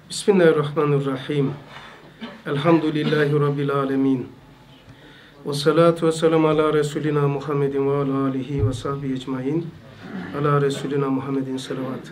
Bismillahirrahmanirrahim. Elhamdülillahi Rabbil alemin. Ve salatu ve selamu ala Resulina Muhammedin ve ala alihi ve sahbihi ecmain. Ala Resulina Muhammedin salavat.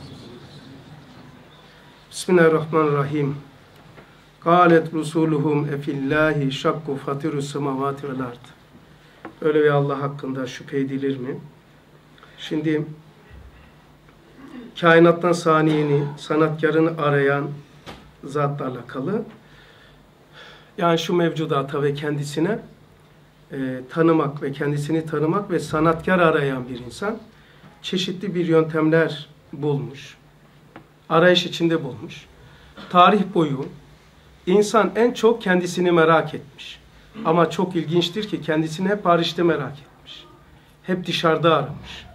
Bismillahirrahmanirrahim. Kâlet rusuluhum efillahi şakku fatirus semavati vel ard. Öyle ve Allah hakkında şüphe edilir mi? Şimdi kainattan saniyeni, sanatkarını arayan zatla alakalı, yani şu mevcudata ve kendisine tanımak ve kendisini tanımak ve sanatkar arayan bir insan çeşitli bir yöntemler bulmuş. Arayış içinde bulmuş. Tarih boyu insan en çok kendisini merak etmiş. Ama çok ilginçtir ki kendisini hep hariçte merak etmiş. Hep dışarıda aramış.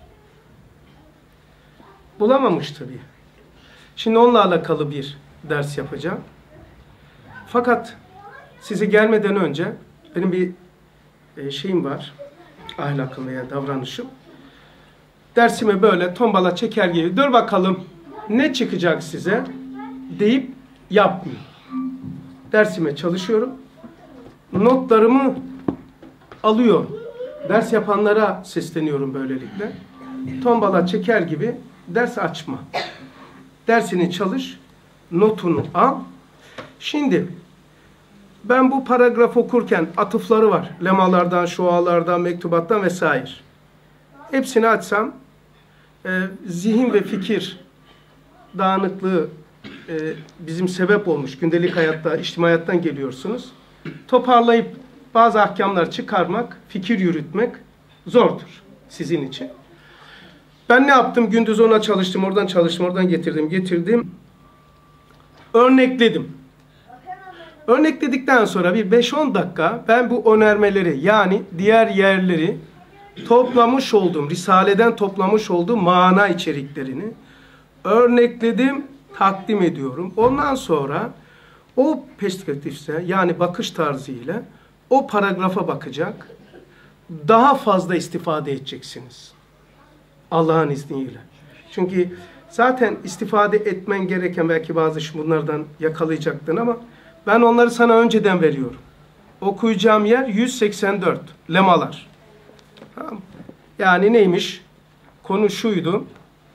Bulamamış tabii. Şimdi onunla alakalı bir ders yapacağım. Fakat size gelmeden önce benim bir şeyim var. Ahlakım veya davranışım. Dersimi böyle tombala çeker gibi dur bakalım ne çıkacak size deyip yapmıyorum. Dersime çalışıyorum. Notlarımı alıyorum. Ders yapanlara sesleniyorum böylelikle. Tombala çeker gibi ders açma. Dersini çalış, notunu al. Şimdi ben bu paragraf okurken atıfları var. Lemalardan, şualardan, mektubattan vesaire. Hepsini açsam zihin ve fikir dağınıklığı bizim sebep olmuş. Gündelik hayatta, içtimai hayattan geliyorsunuz. Toparlayıp bazı ahkamlar çıkarmak, fikir yürütmek zordur sizin için. Ben ne yaptım? Gündüz ona çalıştım, oradan çalıştım, oradan getirdim. Örnekledim. Örnekledikten sonra bir 5-10 dakika ben bu önermeleri, yani diğer yerleri toplamış olduğum, Risale'den toplamış olduğum mana içeriklerini örnekledim, takdim ediyorum. Ondan sonra o perspektifse, yani bakış tarzıyla o paragrafa bakacak, daha fazla istifade edeceksiniz. Allah'ın izniyle. Çünkü zaten istifade etmen gereken belki bazı bunlardan yakalayacaktın ama ben onları sana önceden veriyorum. Okuyacağım yer 184. Lemalar. Tamam. Yani neymiş? Konu şuydu.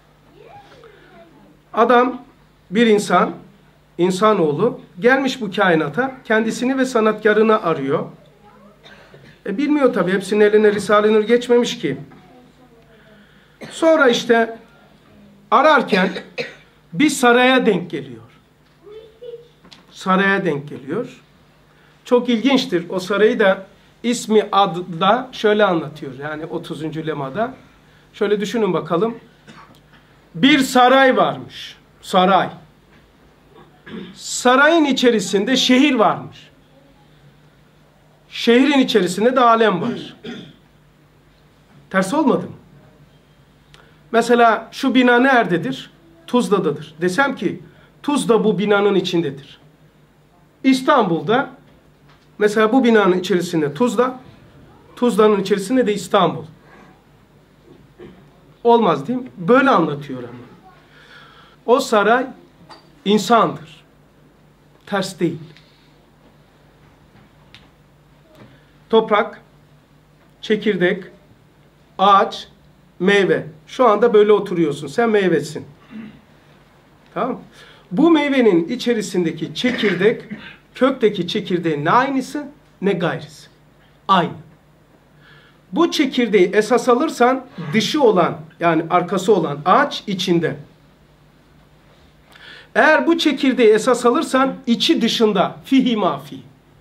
Adam, bir insan, insanoğlu gelmiş bu kainata, kendisini ve sanatkarını arıyor. Bilmiyor tabii, hepsinin eline Risale-i Nur geçmemiş ki. Sonra işte ararken bir saraya denk geliyor. Saraya denk geliyor. Çok ilginçtir. O sarayı da ismi adda şöyle anlatıyor. Yani 30. lemada. Şöyle düşünün bakalım. Bir saray varmış. Saray. Sarayın içerisinde şehir varmış. Şehrin içerisinde de alem var. Ters olmadı mı? Mesela şu bina nerededir? Tuzla'dadır. Desem ki Tuzla bu binanın içindedir. İstanbul'da mesela bu binanın içerisinde Tuzla, Tuzla'nın içerisinde de İstanbul. Olmaz değil mi? Böyle anlatıyor ama. O saray insandır. Ters değil. Toprak, çekirdek, ağaç, meyve. Şu anda böyle oturuyorsun. Sen meyvesin. Tamam. Bu meyvenin içerisindeki çekirdek, kökteki çekirdeğin ne aynısı ne gayrısı. Aynı. Bu çekirdeği esas alırsan dışı olan, yani arkası olan ağaç içinde. Eğer bu çekirdeği esas alırsan içi dışında. Fihi mafi.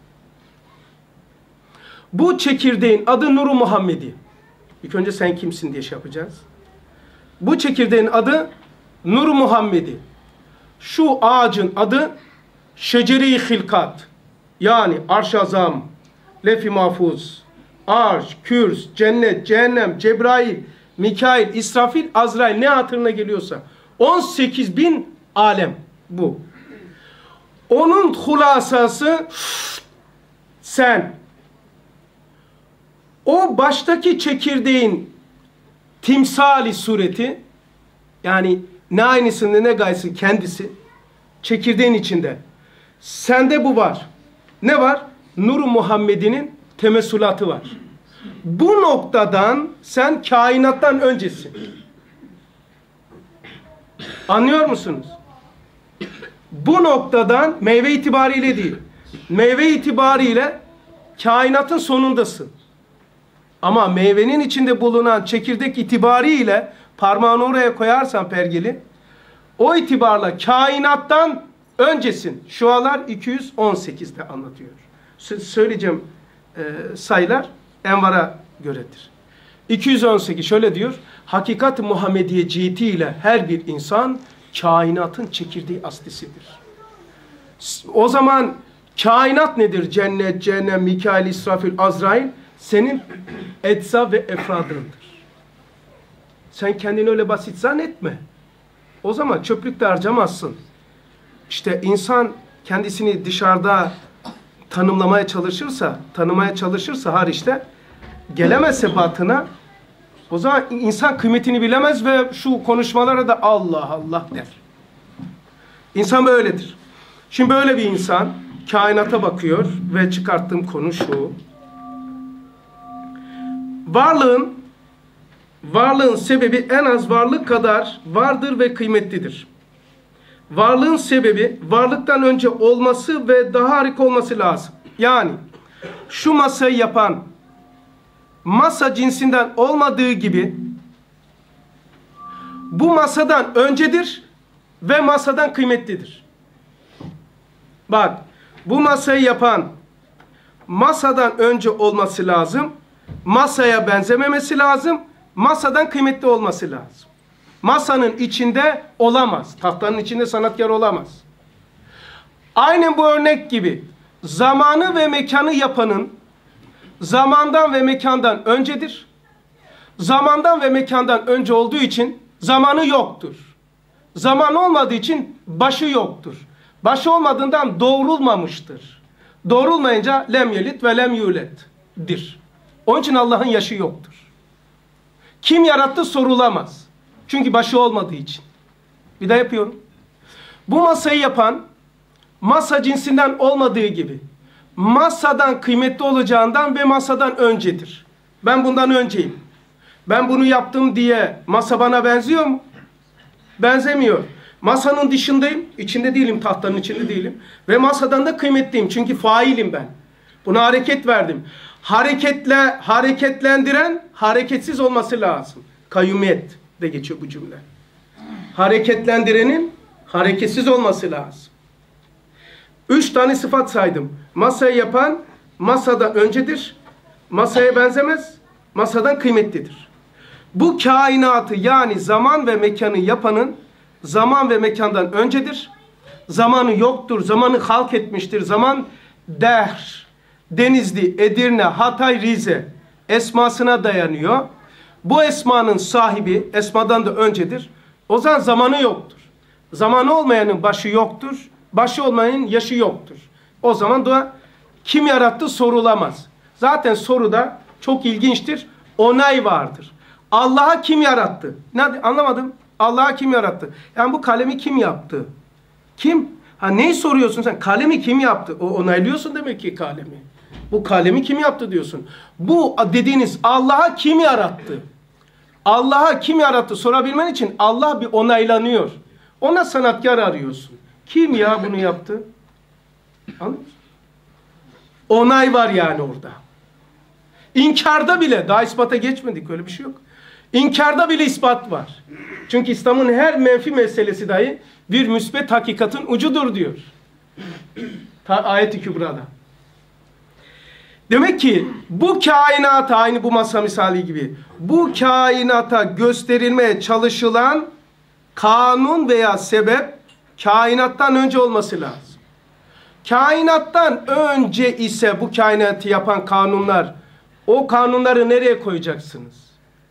Bu çekirdeğin adı Nur-u Muhammedi. İlk önce sen kimsin diye şey yapacağız. Bu çekirdeğin adı Nur-u Muhammedi. Şu ağacın adı Şeceri-i Hilkat. Yani Arş-ı Azam, Lef-i Mahfuz, Arş, Kürs, Cennet, Cehennem, Cebrail, Mikail, İsrafil, Azrail, ne hatırına geliyorsa. 18.000 alem bu. Onun hulasası sen. O baştaki çekirdeğin timsali sureti, yani ne aynısını ne gayesi kendisi, çekirdeğin içinde. Sende bu var. Ne var? Nur-u Muhammed'in temessülatı var. Bu noktadan sen kainattan öncesin. Anlıyor musunuz? Bu noktadan meyve itibariyle değil. Meyve itibariyle kainatın sonundasın. Ama meyvenin içinde bulunan çekirdek itibariyle parmağını oraya koyarsan pergeli, o itibarla kainattan öncesin. Şualar 218'de anlatıyor. Söyleyeceğim sayılar Envar'a göredir. 218 şöyle diyor. Hakikat-ı Muhammediye cihetiyle her bir insan kainatın çekirdeği aslisidir. O zaman kainat nedir? Cennet, cehennem, Mikail, İsrafil, Azrail senin etsa ve efradındır. Sen kendini öyle basit zannetme. O zaman çöplükte harcamazsın. İşte insan kendisini dışarıda tanımlamaya çalışırsa hariçte gelemezse batına, o zaman insan kıymetini bilemez ve şu konuşmalara da Allah Allah der. İnsan böyledir. Şimdi böyle bir insan kainata bakıyor ve çıkarttığım konu şu. Varlığın sebebi en az varlık kadar vardır ve kıymetlidir. Varlığın sebebi varlıktan önce olması ve daha harika olması lazım. Yani şu masayı yapan masa cinsinden olmadığı gibi bu masadan öncedir ve masadan kıymetlidir. Bak, bu masayı yapan masadan önce olması lazım, masaya benzememesi lazım, masadan kıymetli olması lazım. Masanın içinde olamaz, tahtanın içinde sanatkar olamaz. Aynen bu örnek gibi zamanı ve mekanı yapanın zamandan ve mekandan öncedir. Zamandan ve mekandan önce olduğu için zamanı yoktur. Zaman olmadığı için başı yoktur. Başı olmadığından doğrulmamıştır. Doğrulmayınca lem yelit ve lem yulet'dir. Onun için Allah'ın yaşı yoktur. Kim yarattı sorulamaz. Çünkü başı olmadığı için. Bir daha yapıyorum. Bu masayı yapan masa cinsinden olmadığı gibi masadan kıymetli olacağından ve masadan öncedir. Ben bundan önceyim. Ben bunu yaptım diye masa bana benziyor mu? Benzemiyor. Masanın dışındayım, içinde değilim, tahtanın içinde değilim. Ve masadan da kıymetliyim çünkü failim ben. Buna hareket verdim. Hareketlendiren hareketsiz olması lazım. Kayyumiyet de geçiyor bu cümle. Hareketlendirenin hareketsiz olması lazım. 3 tane sıfat saydım. Masayı yapan masadan öncedir. Masaya benzemez. Masadan kıymetlidir. Bu kainatı yani zaman ve mekanı yapanın zaman ve mekandan öncedir. Zamanı yoktur. Zamanı halk etmiştir. Zaman Dehr, Denizli, Edirne, Hatay, Rize esmasına dayanıyor. Bu esmanın sahibi esmadan da öncedir. O zaman zamanı yoktur. Zamanı olmayanın başı yoktur. Başı olmayanın yaşı yoktur. O zaman da kim yarattı sorulamaz. Zaten soruda çok ilginçtir. Onay vardır. Allah'a kim yarattı? Ne, anlamadım. Allah'a kim yarattı? Yani bu kalemi kim yaptı? Kim? Ha neyi soruyorsun sen? Kalemi kim yaptı? O onaylıyorsun demek ki kalemi. Bu kalemi kim yaptı diyorsun. Bu dediğiniz Allah'a kim yarattı? Allah'a kim yarattı sorabilmen için Allah bir onaylanıyor. Ona sanatkar arıyorsun. Kim ya bunu yaptı? Anladın mı? Onay var yani orada. İnkarda bile, daha ispata geçmedik, öyle bir şey yok. İnkarda bile ispat var. Çünkü İslam'ın her menfi meselesi dahi bir müsbet hakikatin ucudur diyor. Ayet-i Kübra'da. Demek ki bu kainata, aynı bu masa misali gibi, bu kainata gösterilmeye çalışılan kanun veya sebep kainattan önce olması lazım. Kainattan önce ise bu kainatı yapan kanunlar, o kanunları nereye koyacaksınız?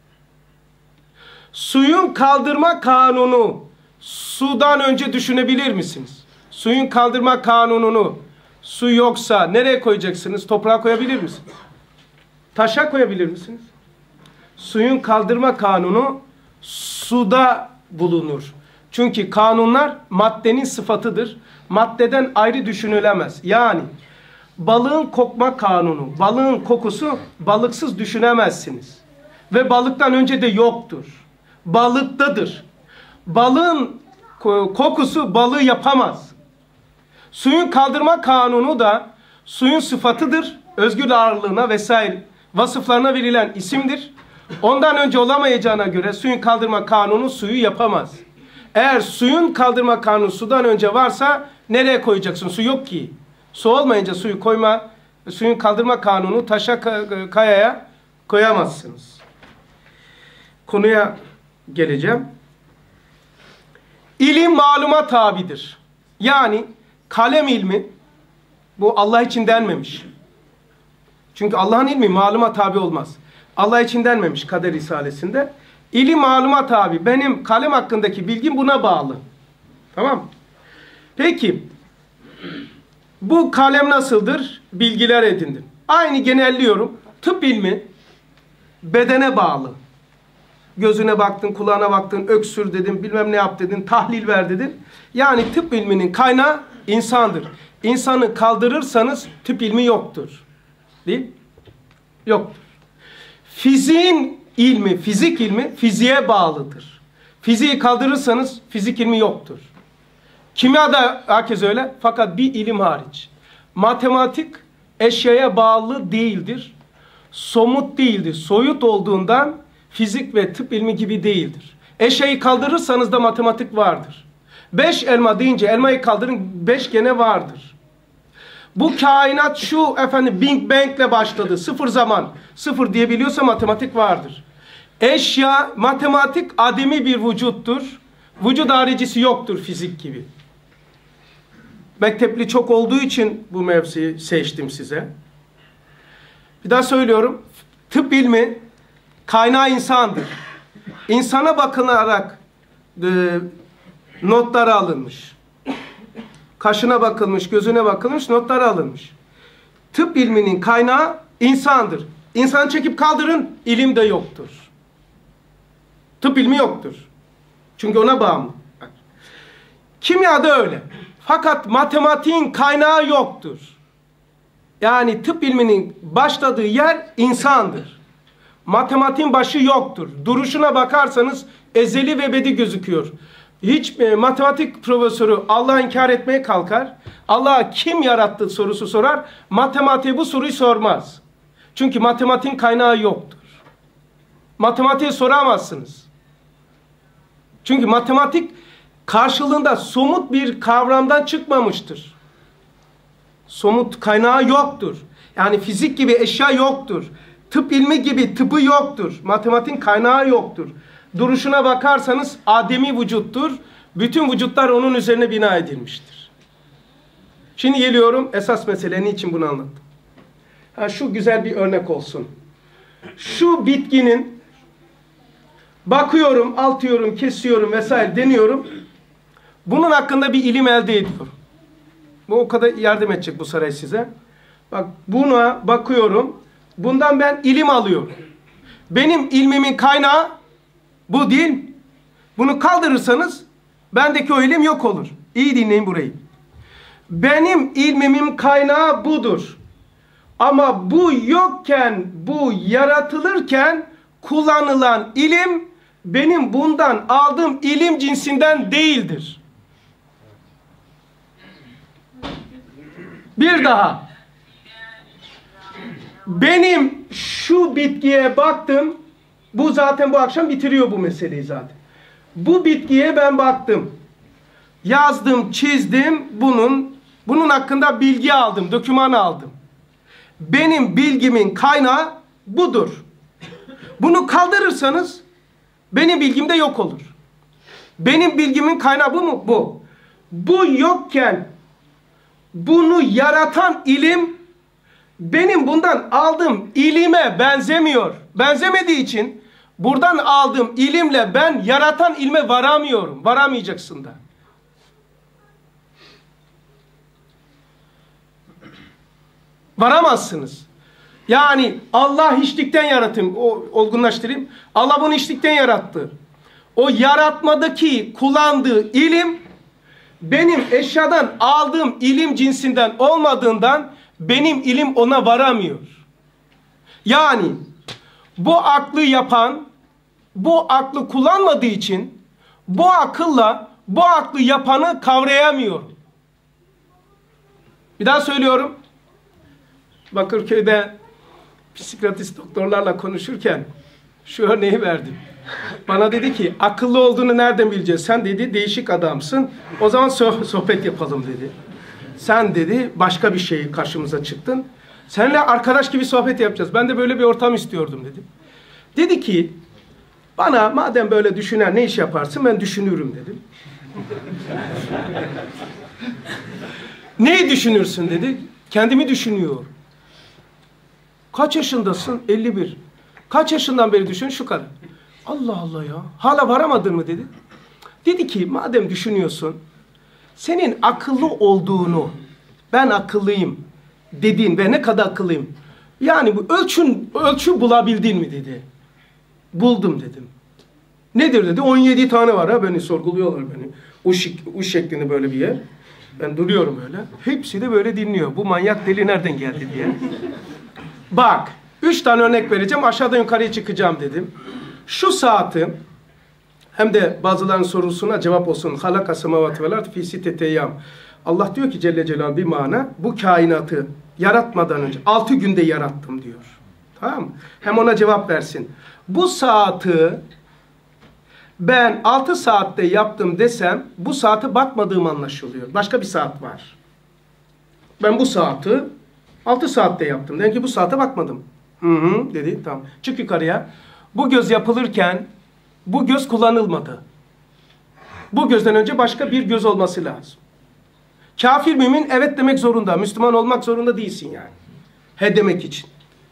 Suyun kaldırma kanunu sudan önce düşünebilir misiniz? Suyun kaldırma kanununu su yoksa nereye koyacaksınız? Toprağa koyabilir misiniz? Taşa koyabilir misiniz? Suyun kaldırma kanunu suda bulunur. Çünkü kanunlar maddenin sıfatıdır. Maddeden ayrı düşünülemez. Yani balığın kokma kanunu, balığın kokusu balıksız düşünemezsiniz. Ve balıktan önce de yoktur. Balıktadır. Balığın kokusu balığı yapamaz. Suyun kaldırma kanunu da suyun sıfatıdır. Özgür ağırlığına vesaire vasıflarına verilen isimdir. Ondan önce olamayacağına göre suyun kaldırma kanunu suyu yapamaz. Eğer suyun kaldırma kanunu sudan önce varsa nereye koyacaksın? Su yok ki. Su olmayınca suyun kaldırma kanunu taşa, kayaya koyamazsınız. Konuya geleceğim. İlim maluma tabidir. Yani kalem ilmi, bu Allah için denmemiş. Çünkü Allah'ın ilmi maluma tabi olmaz. Allah için denmemiş Kader Risalesi'nde. İlim maluma tabi. Benim kalem hakkındaki bilgim buna bağlı. Tamam. Peki, bu kalem nasıldır? Bilgiler edindim. Aynı genelliyorum. Tıp ilmi bedene bağlı. Gözüne baktın, kulağına baktın, öksür dedin, bilmem ne yap dedin, tahlil ver dedin. Yani tıp ilminin kaynağı insandır. İnsanı kaldırırsanız tıp ilmi yoktur. Değil? Yoktur. Fiziğin ilmi, fizik ilmi fiziğe bağlıdır. Fiziği kaldırırsanız fizik ilmi yoktur. Kimya da herkes öyle, fakat bir ilim hariç. Matematik eşyaya bağlı değildir. Somut değildir. Soyut olduğundan fizik ve tıp ilmi gibi değildir. Eşyayı kaldırırsanız da matematik vardır. 5 elma deyince elmayı kaldırın, 5 gene vardır. Bu kainat şu Big Bang'le başladı. Sıfır zaman, sıfır diyebiliyorsa matematik vardır. Eşya, matematik ademi bir vücuttur. Vücut haricisi yoktur fizik gibi. Mektepli çok olduğu için bu mevzuyu seçtim size. Bir daha söylüyorum. Tıp ilmi kaynağı insandır. İnsana bakılarak notları alınmış. Kaşına bakılmış, gözüne bakılmış, notları alınmış. Tıp ilminin kaynağı insandır. İnsanı çekip kaldırın, ilim de yoktur. Tıp ilmi yoktur. Çünkü ona bağımlı. Kimya da öyle. Fakat matematiğin kaynağı yoktur. Yani tıp ilminin başladığı yer insandır. Matematiğin başı yoktur. Duruşuna bakarsanız ezeli ve ebedi gözüküyor. Hiç matematik profesörü Allah'ı inkar etmeye kalkar. Allah'a kim yarattı sorusu sorar. Matematiğe bu soruyu sormaz. Çünkü matematiğin kaynağı yoktur. Matematiğe soramazsınız. Çünkü matematik karşılığında somut bir kavramdan çıkmamıştır. Somut kaynağı yoktur. Yani fizik gibi eşya yoktur. Tıp ilmi gibi tıpı yoktur. Matematiğin kaynağı yoktur. Duruşuna bakarsanız ademi vücuttur. Bütün vücutlar onun üzerine bina edilmiştir. Şimdi geliyorum esas mesele, niçin bunu anlattım. Şu güzel bir örnek olsun. Şu bitkinin bakıyorum, altıyorum, kesiyorum vesaire deniyorum. Bunun hakkında bir ilim elde ediyorum. Bu o kadar yardım edecek bu saray size. Bak, buna bakıyorum. Bundan ben ilim alıyorum. Benim ilmimin kaynağı bu değil. Bunu kaldırırsanız bendeki o ilim yok olur. İyi dinleyin burayı. Benim ilmimin kaynağı budur. Ama bu yokken, bu yaratılırken kullanılan ilim benim bundan aldığım ilim cinsinden değildir. Bir daha. Benim şu bitkiye baktım. Bu zaten bu akşam bitiriyor bu meseleyi zaten. Bu bitkiye ben baktım. Yazdım, çizdim. Bunun hakkında bilgi aldım, doküman aldım. Benim bilgimin kaynağı budur. Bunu kaldırırsanız benim bilgim de yok olur. Benim bilgimin kaynağı bu mu? Bu. Bu yokken bunu yaratan ilim benim bundan aldığım ilime benzemiyor. Benzemediği için buradan aldığım ilimle ben yaratan ilme varamıyorum. Varamayacaksın da. Varamazsınız. Yani Allah hiçlikten yaratım, olgunlaştırayım. Allah bunu hiçlikten yarattı. o yaratmadaki kullandığı ilim benim eşyadan aldığım ilim cinsinden olmadığından benim ilim ona varamıyor. Yani bu aklı yapan, bu aklı kullanmadığı için bu akılla bu aklı yapanı kavrayamıyor. Bir daha söylüyorum. Bakırköy'de psikiyatrist doktorlarla konuşurken şu örneği verdim. Bana dedi ki akıllı olduğunu nereden bileceğiz? Sen dedi değişik adamsın. O zaman sohbet yapalım dedi. Sen dedi başka bir şey karşımıza çıktın. Seninle arkadaş gibi sohbet yapacağız. Ben de böyle bir ortam istiyordum dedi. Dedi ki bana madem böyle düşünen ne iş yaparsın ben düşünürüm dedim. Neyi düşünürsün dedi. Kendimi düşünüyor. Kaç yaşındasın? 51. Kaç yaşından beri düşün? Şu kadar. Allah Allah ya. Hala varamadın mı dedi. Dedi ki madem düşünüyorsun senin akıllı olduğunu ben akıllıyım dediğin ve ne kadar akıllıyım. Yani bu ölçü bulabildin mi dedi. Buldum dedim. Nedir dedi. 17 tane var ha beni sorguluyorlar beni. Uş şeklinde böyle bir yer. Ben duruyorum öyle. Hepsi de böyle dinliyor. Bu manyak deli nereden geldi diye. Bak 3 tane örnek vereceğim. Aşağıdan yukarıya çıkacağım dedim. Şu saati hem de bazılarının sorusuna cevap olsun. Halaka semavati vel ard fi sitteti eyyam. Allah diyor ki Celle Celaluhu bir mana bu kainatı yaratmadan önce 6 günde yarattım diyor. Tamam mı? Hem ona cevap versin. Bu saati ben 6 saatte yaptım desem bu saate bakmadığım anlaşılıyor. Başka bir saat var. Ben bu saati 6 saatte yaptım. Demek ki bu saate bakmadım. Hı dedi. Tamam. Çık yukarıya. Bu göz yapılırken bu göz kullanılmadı. Bu gözden önce başka bir göz olması lazım. Kafir mümin evet demek zorunda. Müslüman olmak zorunda değilsin yani. He demek için.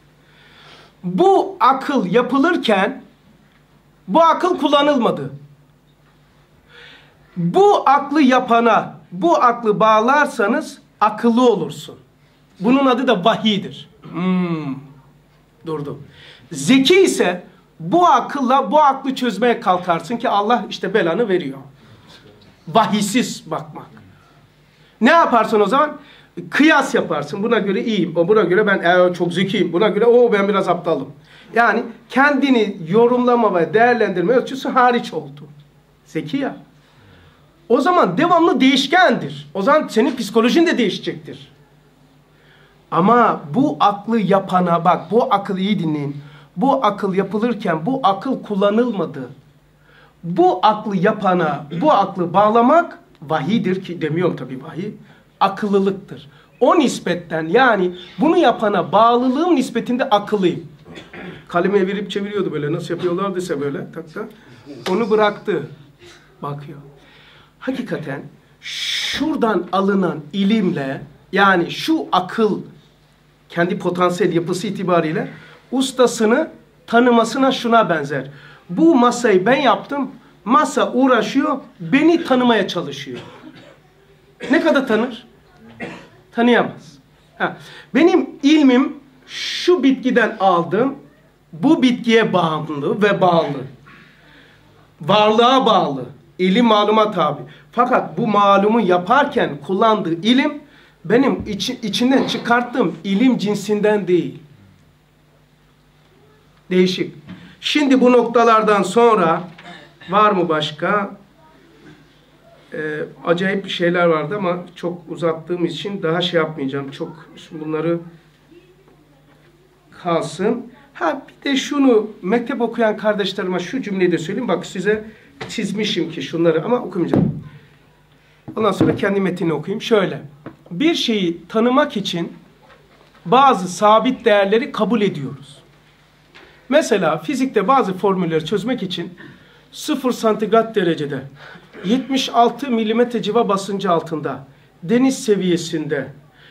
Bu akıl yapılırken bu akıl kullanılmadı. Bu aklı yapana bu aklı bağlarsanız akıllı olursun. Bunun adı da vahiydir. Durdu. Zeki ise bu akılla bu aklı çözmeye kalkarsın ki Allah işte belanı veriyor. Vahisiz bakmak. Ne yaparsın o zaman? Kıyas yaparsın. Buna göre iyiyim. Buna göre ben çok zekiyim. Buna göre ben biraz aptalım. Yani kendini yorumlama ve değerlendirme ölçüsü hariç oldu. Zeki ya. O zaman devamlı değişkendir. O zaman senin psikolojin de değişecektir. Ama bu aklı yapana bak bu akıl iyi dinleyin. Bu akıl yapılırken bu akıl kullanılmadı. Bu aklı yapana bu aklı bağlamak vahidir ki demiyorum tabii vahiy. Akıllılıktır. O nispetten yani bunu yapana bağlılığım nispetinde akıllıyım. Kalemi evirip çeviriyordu böyle. Nasıl yapıyorlardıysa böyle. Tak tak. Onu bıraktı. Bakıyor. Hakikaten şuradan alınan ilimle yani şu akıl kendi potansiyel yapısı itibariyle ustasını tanımasına şuna benzer. Bu masayı ben yaptım. Masa uğraşıyor. Beni tanımaya çalışıyor. Ne kadar tanır? Tanıyamaz. Benim ilmim şu bitkiden aldım. Bu bitkiye bağımlı ve bağlı. Varlığa bağlı. İlim maluma tabi. Fakat bu malumu yaparken kullandığı ilim benim içinden çıkarttığım ilim cinsinden değil. Değişik. Şimdi bu noktalardan sonra var mı başka? Acayip bir şeyler vardı ama çok uzattığım için daha şey yapmayacağım. Çok bunları kalsın. Bir de şunu mektep okuyan kardeşlerime şu cümleyi de söyleyeyim. Bak size çizmişim ki şunları ama okumayacağım. Ondan sonra kendi metnini okuyayım. Şöyle. Bir şeyi tanımak için bazı sabit değerleri kabul ediyoruz. Mesela fizikte bazı formülleri çözmek için 0 santigrat derecede 76 milimetre civa basıncı altında deniz seviyesinde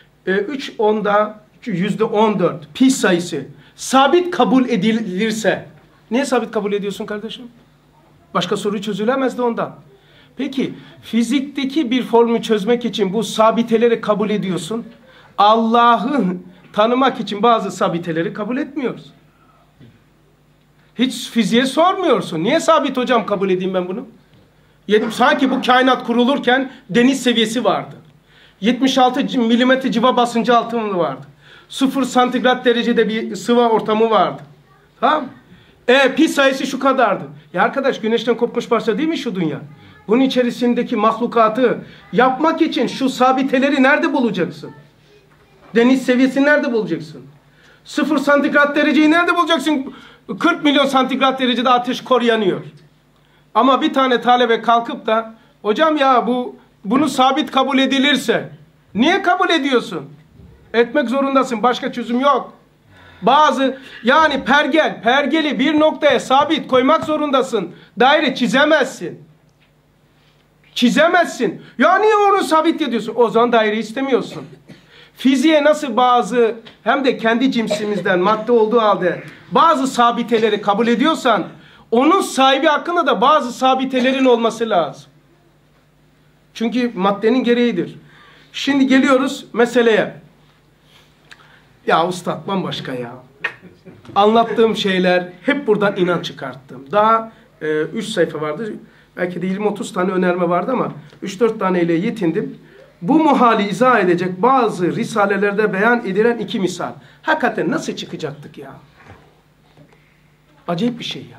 %14 pi sayısı sabit kabul edilirse niye sabit kabul ediyorsun kardeşim? Başka soru çözülemez de ondan. Peki fizikteki bir formülü çözmek için bu sabiteleri kabul ediyorsun. Allah'ı tanımak için bazı sabiteleri kabul etmiyoruz. Hiç fiziğe sormuyorsun. Niye sabit hocam kabul edeyim ben bunu? Sanki bu kainat kurulurken deniz seviyesi vardı. 76 milimetre civa basıncı altında vardı. 0 santigrat derecede bir sıvı ortamı vardı. Tamam mı? Pi sayısı şu kadardı. Ya arkadaş, güneşten kopmuş parça değil mi şu dünya? Bunun içerisindeki mahlukatı yapmak için şu sabiteleri nerede bulacaksın? Deniz seviyesini nerede bulacaksın? 0 santigrat dereceyi nerede bulacaksın? 40 milyon santigrat derecede ateş kor yanıyor. Ama bir tane talebe kalkıp da hocam ya bunu sabit kabul edilirse niye kabul ediyorsun? Etmek zorundasın. Başka çözüm yok. Yani pergeli bir noktaya sabit koymak zorundasın. Daire çizemezsin. Çizemezsin. Ya niye onu sabit ediyorsun? O zaman daire istemiyorsun. Fiziğe nasıl hem de kendi cinsimizden madde olduğu halde bazı sabiteleri kabul ediyorsan, onun sahibi hakkında da bazı sabitelerin olması lazım. Çünkü maddenin gereğidir. Şimdi geliyoruz meseleye. Ya ustad bambaşka ya. Anlattığım şeyler hep buradan inanç çıkarttım. Daha 3 sayfa vardı. Belki de 20-30 tane önerme vardı ama 3-4 taneyle yetindim. Bu muhali izah edecek bazı risalelerde beyan edilen 2 misal. Hakikaten nasıl çıkacaktık ya? Acayip bir şey ya.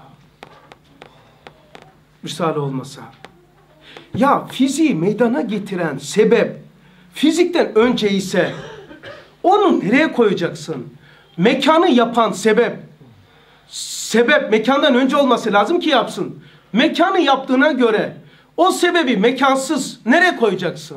Risale olmasa. Ya fiziği meydana getiren sebep fizikten önce ise onu nereye koyacaksın? Mekanı yapan sebep mekandan önce olması lazım ki yapsın. Mekanı yaptığına göre o sebebi mekansız nereye koyacaksın?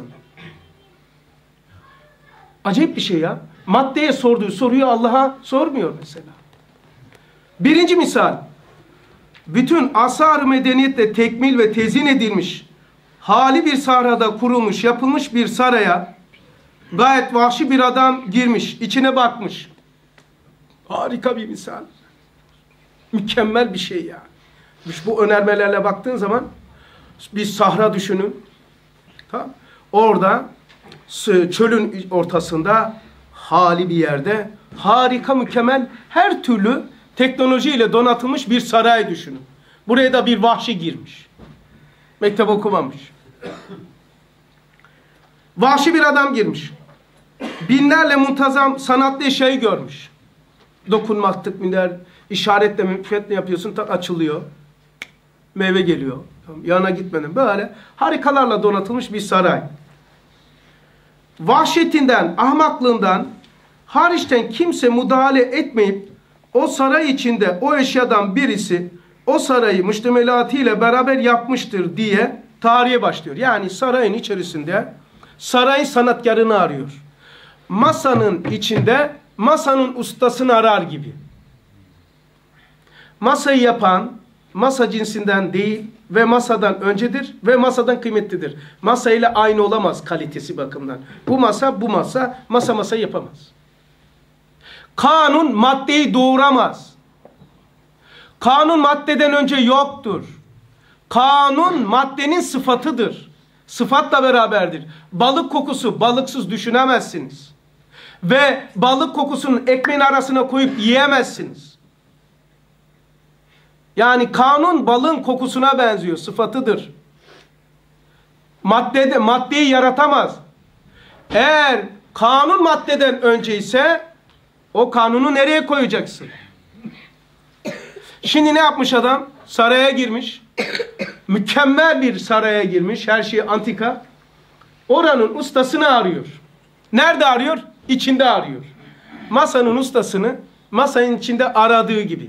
Acayip bir şey ya. Maddeye sorduğu soruyu Allah'a sormuyor mesela. Birinci misal. Bütün asar-ı medeniyetle tekmil ve tezin edilmiş, hali bir sahrada kurulmuş, yapılmış bir saraya gayet vahşi bir adam girmiş, içine bakmış. Harika bir misal. Mükemmel bir şey ya. Bu önermelerle baktığın zaman bir sahra düşünün. Tamam. Orada çölün ortasında hali bir yerde harika, mükemmel, her türlü teknolojiyle donatılmış bir saray düşünün. Buraya da bir vahşi girmiş. Mektep okumamış. Vahşi bir adam girmiş. Binlerle muntazam sanatlı eşyayı görmüş. Dokunmaktık minder, işaretle müfetle yapıyorsun, açılıyor. Meyve geliyor. Yanına gitmeden böyle harikalarla donatılmış bir saray. Vahşetinden, ahmaklığından hariçten kimse müdahale etmeyip o saray içinde o eşyadan birisi o sarayı müştemelatıyla beraber yapmıştır diye tarihe başlıyor. Yani sarayın içerisinde sarayın sanatkarını arıyor. Masanın içinde masanın ustasını arar gibi. Masayı yapan masa cinsinden değil ve masadan öncedir ve masadan kıymetlidir. Masa ile aynı olamaz kalitesi bakımından. Bu masa yapamaz. Kanun maddeyi doğuramaz. Kanun maddeden önce yoktur. Kanun maddenin sıfatıdır. Sıfatla beraberdir. Balık kokusu balıksız düşünemezsiniz. Ve balık kokusunu ekmeğin arasına koyup yiyemezsiniz. Yani kanun balığın kokusuna benziyor, sıfatıdır. Maddeyi yaratamaz. Eğer kanun maddeden önce ise o kanunu nereye koyacaksın? Şimdi ne yapmış adam? Saraya girmiş. Mükemmel bir saraya girmiş. Her şey antika. Oranın ustasını arıyor. Nerede arıyor? İçinde arıyor. Masanın ustasını masanın içinde aradığı gibi.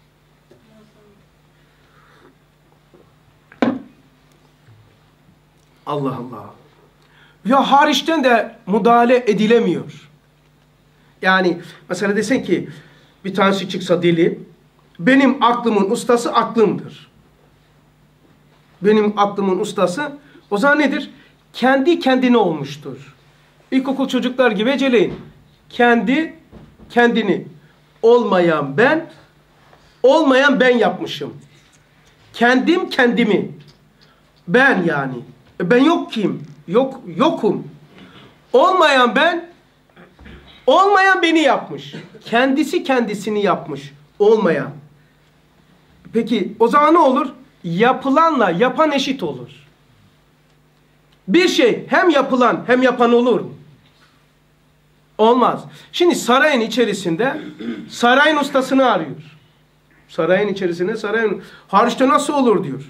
Allah Allah. Ya hariçten de müdahale edilemiyor. Yani mesela desen ki bir tanesi çıksa deli, benim aklımın ustası aklımdır. Benim aklımın ustası o zaman nedir? Kendi kendine olmuştur. İlkokul çocuklar gibi eceleyin. Kendi kendini. Olmayan ben yapmışım. Kendim kendimi. Ben yani. Ben yok kim? Yokum. Olmayan beni yapmış. Kendisi kendisini yapmış. Olmayan. Peki o zaman ne olur? Yapılanla yapan eşit olur. Bir şey hem yapılan hem yapan olur mu? Olmaz. Şimdi sarayın içerisinde sarayın ustasını arıyor. Sarayın içerisinde hariçte nasıl olur diyor.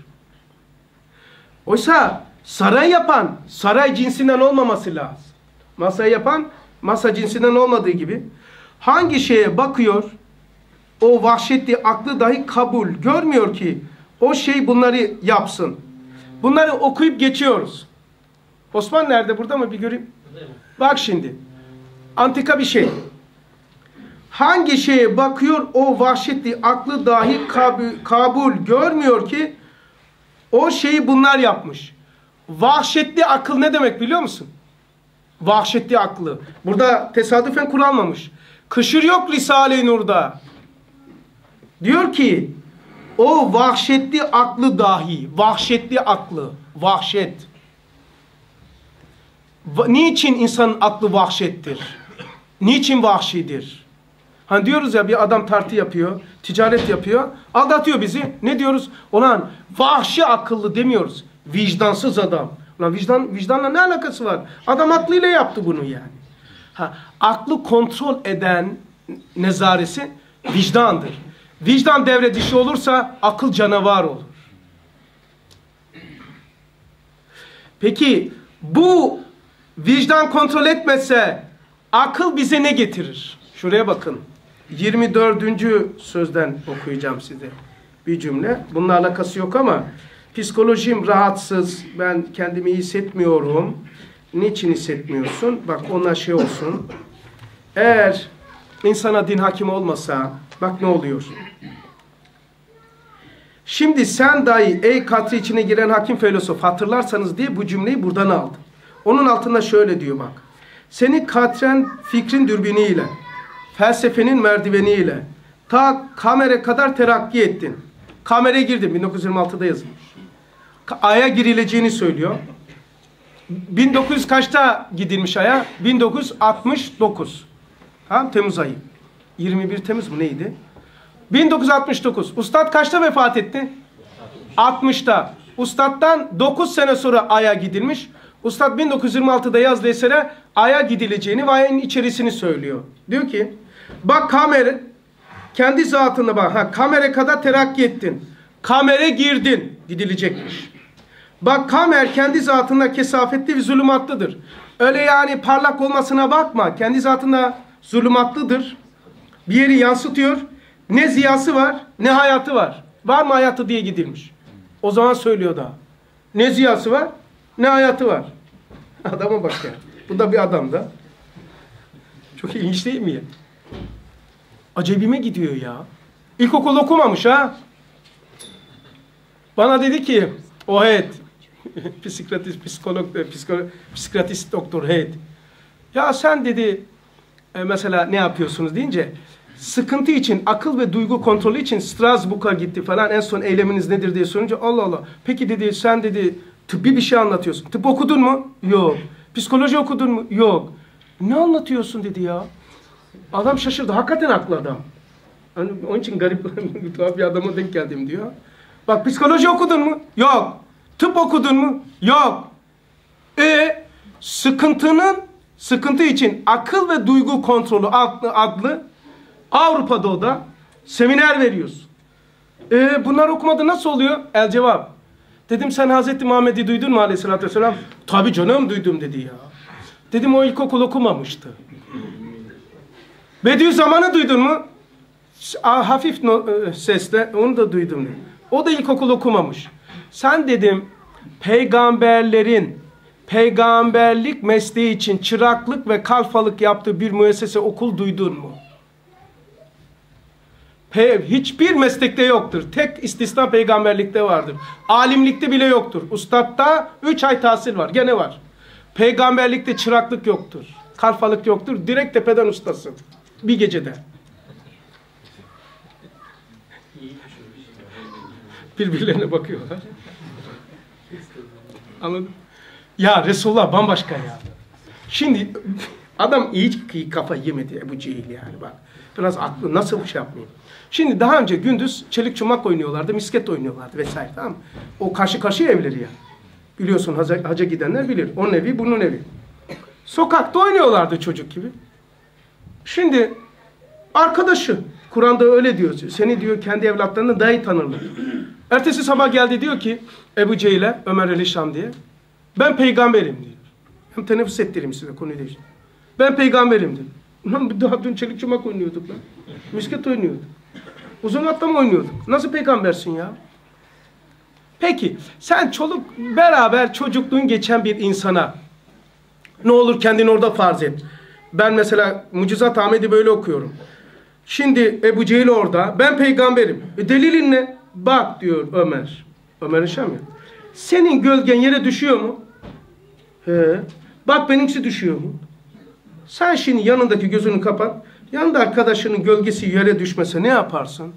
Oysa saray yapan saray cinsinden olmaması lazım. Masayı yapan masa cinsinden olmadığı gibi hangi şeye bakıyor o vahşetli aklı dahi kabul görmüyor ki o şey bunları yapsın. Bunları okuyup geçiyoruz. Osman nerede? Burada mı? Bir göreyim. Bak şimdi. Antika bir şey. Hangi şeye bakıyor o vahşetli aklı dahi kabul görmüyor ki o şeyi bunlar yapmış. Vahşetli akıl ne demek biliyor musun? Vahşetli aklı. Burada tesadüfen kullanmamış. Kışır yok Risale-i Nur'da. Diyor ki o vahşetli aklı dahi, vahşetli aklı, vahşet. Niçin insanın aklı vahşettir? Niçin vahşidir? Hani diyoruz ya bir adam tartı yapıyor, ticaret yapıyor, aldatıyor bizi. Ne diyoruz? Ulan vahşi akıllı demiyoruz. Vicdansız adam. Ulan vicdanla ne alakası var? Adam aklıyla yaptı bunu yani. Aklı kontrol eden nezaresi vicdandır. Vicdan devre dışı olursa akıl canavar olur. Peki bu vicdan kontrol etmese akıl bize ne getirir? Şuraya bakın. 24. sözden okuyacağım size bir cümle. Bununla alakası yok ama psikolojim rahatsız, ben kendimi iyi hissetmiyorum. Niçin hissetmiyorsun? Bak ona şey olsun. Eğer insana din hakim olmasa bak ne oluyor? Şimdi sen dahi ey katri içine giren hakim filozof hatırlarsanız diye bu cümleyi buradan aldım. Onun altında şöyle diyor bak. Seni katren fikrin dürbünüyle, felsefenin merdiveniyle ta kamera kadar terakki ettin. Kameraya girdin 1926'da yazılmış. Ay'a girileceğini söylüyor. 1900 kaçta gidilmiş Ay'a? 1969. Tamam, Temmuz ayı. 21 Temmuz mu neydi? 1969. Ustad kaçta vefat etti? 60'ta. Ustad'dan 9 sene sonra Ay'a gidilmiş. Ustad 1926'da yazdığı esere Ay'a gidileceğini ve Ay'ın içerisini söylüyor. Diyor ki bak kamera kendi zatına bak. Kamera kadar terakki ettin. Kamera girdin. Gidilecekmiş. Bak kamer kendi zatında kesafetli ve zulümatlıdır. Öyle yani parlak olmasına bakma. Kendi zatında zulümatlıdır. Bir yeri yansıtıyor. Ne ziyası var ne hayatı var. Var mı hayatı diye gidilmiş. O zaman söylüyor daha. Ne ziyası var ne hayatı var. Adama bak ya. Bu da bir adam da. Çok ilginç değil mi ya? Acayibime gidiyor ya. İlkokul okumamış ha. Bana dedi ki o heyet. Psikiyatrist doktor heyet. Ya sen dedi mesela ne yapıyorsunuz deyince sıkıntı için, akıl ve duygu kontrolü için Strasbourg'a gitti falan. En son eyleminiz nedir diye sorunca Allah Allah. Peki dedi sen dedi tıbbi bir şey anlatıyorsun. Tıp okudun mu? Yok. Psikoloji okudun mu? Yok. Ne anlatıyorsun dedi ya. Adam şaşırdı. Hakikaten haklı adam. Yani onun için garip tuhaf bir adama denk geldim diyor. Bak psikoloji okudun mu? Yok. Tıp okudun mu? Yok. Sıkıntı için akıl ve duygu kontrolü adlı Avrupa'da o da seminer veriyoruz. Bunlar okumada nasıl oluyor? El cevap. Dedim sen Hazreti Muhammed'i duydun mu aleyhissalatü vesselam? Tabii canım duydum dedi ya. Dedim o ilkokul okumamıştı. Bediüzzaman'ı duydun mu? Hafif sesle onu da duydum dedi. O da ilkokul okumamış. Sen dedim peygamberlerin peygamberlik mesleği için çıraklık ve kalfalık yaptığı bir müessese okul duydun mu? Hiçbir meslekte yoktur. Tek istisna peygamberlikte vardır. Alimlikte bile yoktur. Ustad'da 3 ay tahsil var. Gene var. Peygamberlikte çıraklık yoktur. Kalfalık yoktur. Direkt tepeden ustasın. Bir gecede. Birbirlerine bakıyorlar. Anladın? Ya Resulullah bambaşka ya. Şimdi Adam iyi kafa yemedi Ebu Cehil yani bak. Biraz aklı nasıl bir şey yapmayayım. Şimdi daha önce gündüz çelik çomak oynuyorlardı, misket oynuyorlardı vesaire, tamam mı? O karşı karşıya evleri ya. Biliyorsun hacca gidenler bilir. Onun evi, bunun evi. Sokakta oynuyorlardı çocuk gibi. Şimdi arkadaşı, Kur'an'da öyle diyor. Seni diyor kendi evlatlarını daha iyi tanırlar. Ertesi sabah geldi diyor ki Ebu Cehil'e, Ömer el-Şam diye. Ben peygamberim diyor. Hem teneffüs ettireyim size konuyu değiştir. Ben peygamberim diyor. Lan daha dün çelik çomak oynuyorduk lan. Misket oynuyorduk. Uzun atlama oynuyorduk. Nasıl peygambersin ya? Peki sen beraber çocukluğun geçen bir insana ne olur kendini orada farz et. Ben mesela Mucizat Ahmet'i böyle okuyorum. Şimdi Ebu Cehil orada. Ben peygamberim. Delilin ne? Bak diyor Ömer. Ömer el-Şam ya. Senin gölgen yere düşüyor mu? He. Bak benimkisi düşüyor mu? Sen şimdi yanındaki gözünü kapat. Yanında arkadaşının gölgesi yere düşmese ne yaparsın?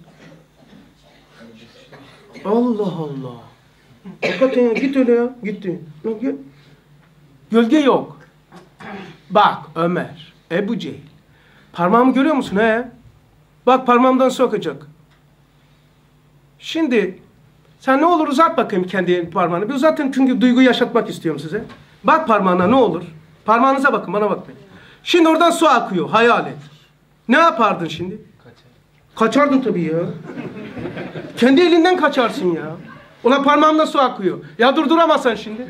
Allah Allah. Hakikaten ya, git öyle ya. Gitti. Gölge yok. Bak Ömer, Ebu Cehil. Parmağımı görüyor musun he? Bak parmağımdan sokacak. Şimdi sen ne olur uzat bakayım kendi parmağını. Bir uzatın çünkü duygu yaşatmak istiyorum size. Bak parmağına ne olur. Parmağınıza bakın, bana bakmayın. Şimdi oradan su akıyor, hayal et. Ne yapardın şimdi? Kaçardın tabii ya. Kendi elinden kaçarsın ya. Ulan parmağımdan su akıyor. Ya durduramazsan şimdi.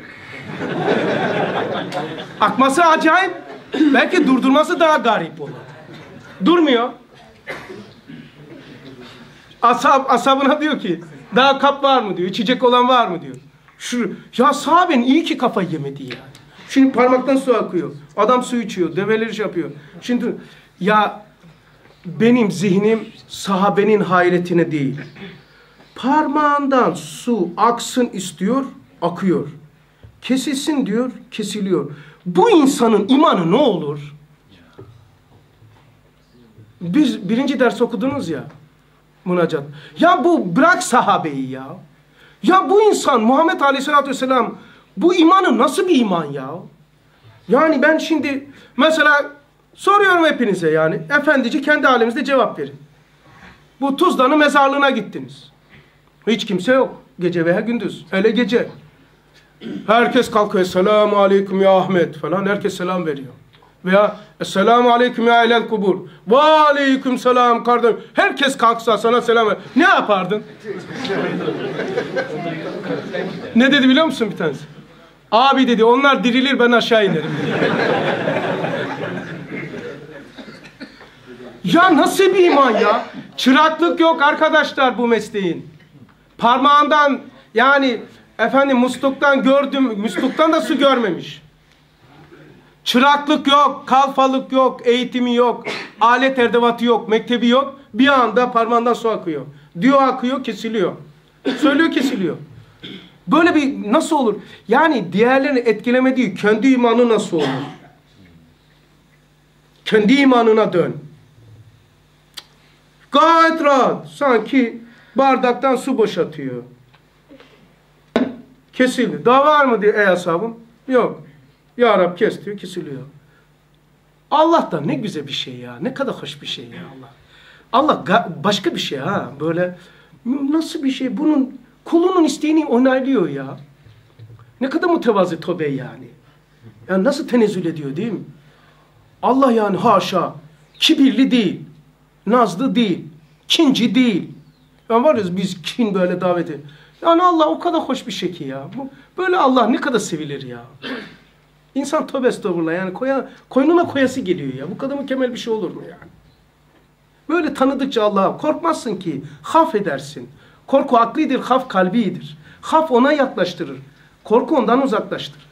Akması acayip. Belki durdurması daha garip olur. Durmuyor. Asabına diyor ki daha kap var mı diyor. İçecek olan var mı diyor. Ya sahaben iyi ki kafa yemedi yani. Şimdi parmaktan su akıyor. Adam su içiyor. Develeri şey yapıyor. Şimdi ya benim zihnim sahabenin hayretine değil. Parmağından su aksın istiyor, akıyor. Kesilsin diyor, kesiliyor. Bu insanın imanı ne olur? Biz birinci ders okudunuz ya. Münacat. Ya bu bırak sahabeyi ya. Ya bu insan Muhammed Aleyhisselatü Vesselam bu imanı nasıl bir iman ya? Yani ben şimdi mesela soruyorum hepinize yani. Efendice kendi halinizde cevap verin. Bu Tuzla'nın mezarlığına gittiniz. Hiç kimse yok. Gece veya gündüz. Hele gece. Herkes kalkıyor. Esselamu aleyküm ya Ahmet falan. Herkes selam veriyor. Veya Esselamu aleyküm ya ehlel kubur. Ve aleyküm selam kardeşim. Herkes kalksa sana selam ver. Ne yapardın? Ne dedi biliyor musun bir tanesi? Abi dedi onlar dirilir ben aşağı inerim. Ya nasıl bir iman ya? Çıraklık yok arkadaşlar bu mesleğin. Parmağından yani efendim musluktan gördüm. Musluktan da su görmemiş. Çıraklık yok, kalfalık yok, eğitimi yok, alet edevatı yok, mektebi yok. Bir anda parmağından su akıyor. Diyor akıyor, kesiliyor. Söylüyor, kesiliyor. Böyle bir nasıl olur? Yani diğerlerini etkilemediği kendi imanı nasıl olur? Kendi imanına dön. Gayet rahat. Sanki bardaktan su boşatıyor. Kesildi. Daha var mı diyor ey ashabım? Yok. Ya Rab kes diyor, kesiliyor. Allah da ne güzel bir şey ya. Ne kadar hoş bir şey ya Allah. Allah başka bir şey ha. Böyle nasıl bir şey? Bunun kulunun isteğini onaylıyor ya. Ne kadar mütevazı tövbe yani. Yani nasıl tenezzül ediyor değil mi? Allah yani haşa. Kibirli değil. Nazlı değil. Kinci değil. Yani varız biz kin böyle daveti. Yani Allah o kadar hoş bir şey ki ya. Böyle Allah ne kadar sevilir ya. İnsan tövbe estağfurullah yani koynuna koyası geliyor ya. Bu kadar mükemmel bir şey olur mu yani? Böyle tanıdıkça Allah'a korkmazsın ki. Haf edersin. Korku aklidir, haf kalbidir. Haf ona yaklaştırır. Korku ondan uzaklaştırır.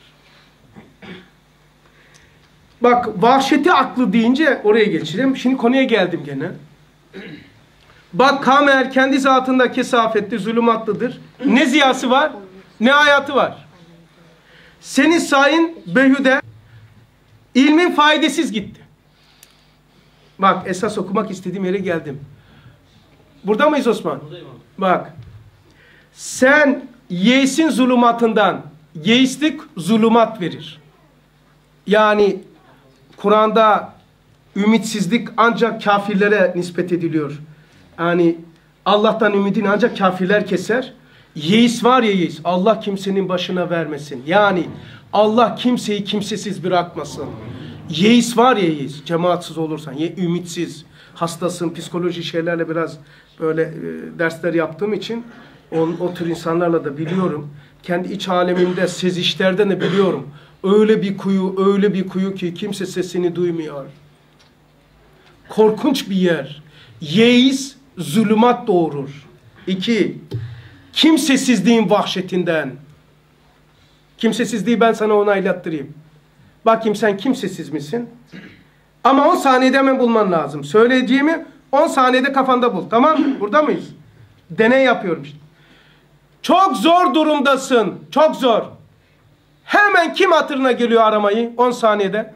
Bak vahşeti aklı deyince oraya geçeceğim. Şimdi konuya geldim gene. Bak kamer kendi zatında kesafetli, zulümatlıdır. Ne ziyası var, ne hayatı var. Senin sayın behüde, ilmin faydasız gitti. Bak esas okumak istediğim yere geldim. Burada mıyız Osman? Buradayım. Bak. Sen yeisin zulümatından, yeislik zulümat verir. Yani Kur'an'da ümitsizlik ancak kafirlere nispet ediliyor. Yani Allah'tan ümidini ancak kafirler keser. Yeis var ya, yeis. Allah kimsenin başına vermesin. Yani Allah kimseyi kimsesiz bırakmasın. Yeis var ya, yeis. Cemaatsiz olursan, ümitsiz, hastasın, psikoloji şeylerle biraz böyle dersler yaptığım için o tür insanlarla da biliyorum. Kendi iç alemimde, sezişlerden de biliyorum. Öyle bir kuyu ki kimse sesini duymuyor. Korkunç bir yer. Yeis, zulümat doğurur. 2. Kimsesizliğin vahşetinden. Kimsesizliği ben sana onaylattırayım. Bakayım sen kimsesiz misin? Ama 10 saniyede hemen bulman lazım. Söyleyeceğimi 10 saniyede kafanda bul. Tamam mı? Burada mıyız? Deney yapıyorum işte. Çok zor durumdasın. Çok zor. Hemen kim hatırına geliyor aramayı 10 saniyede?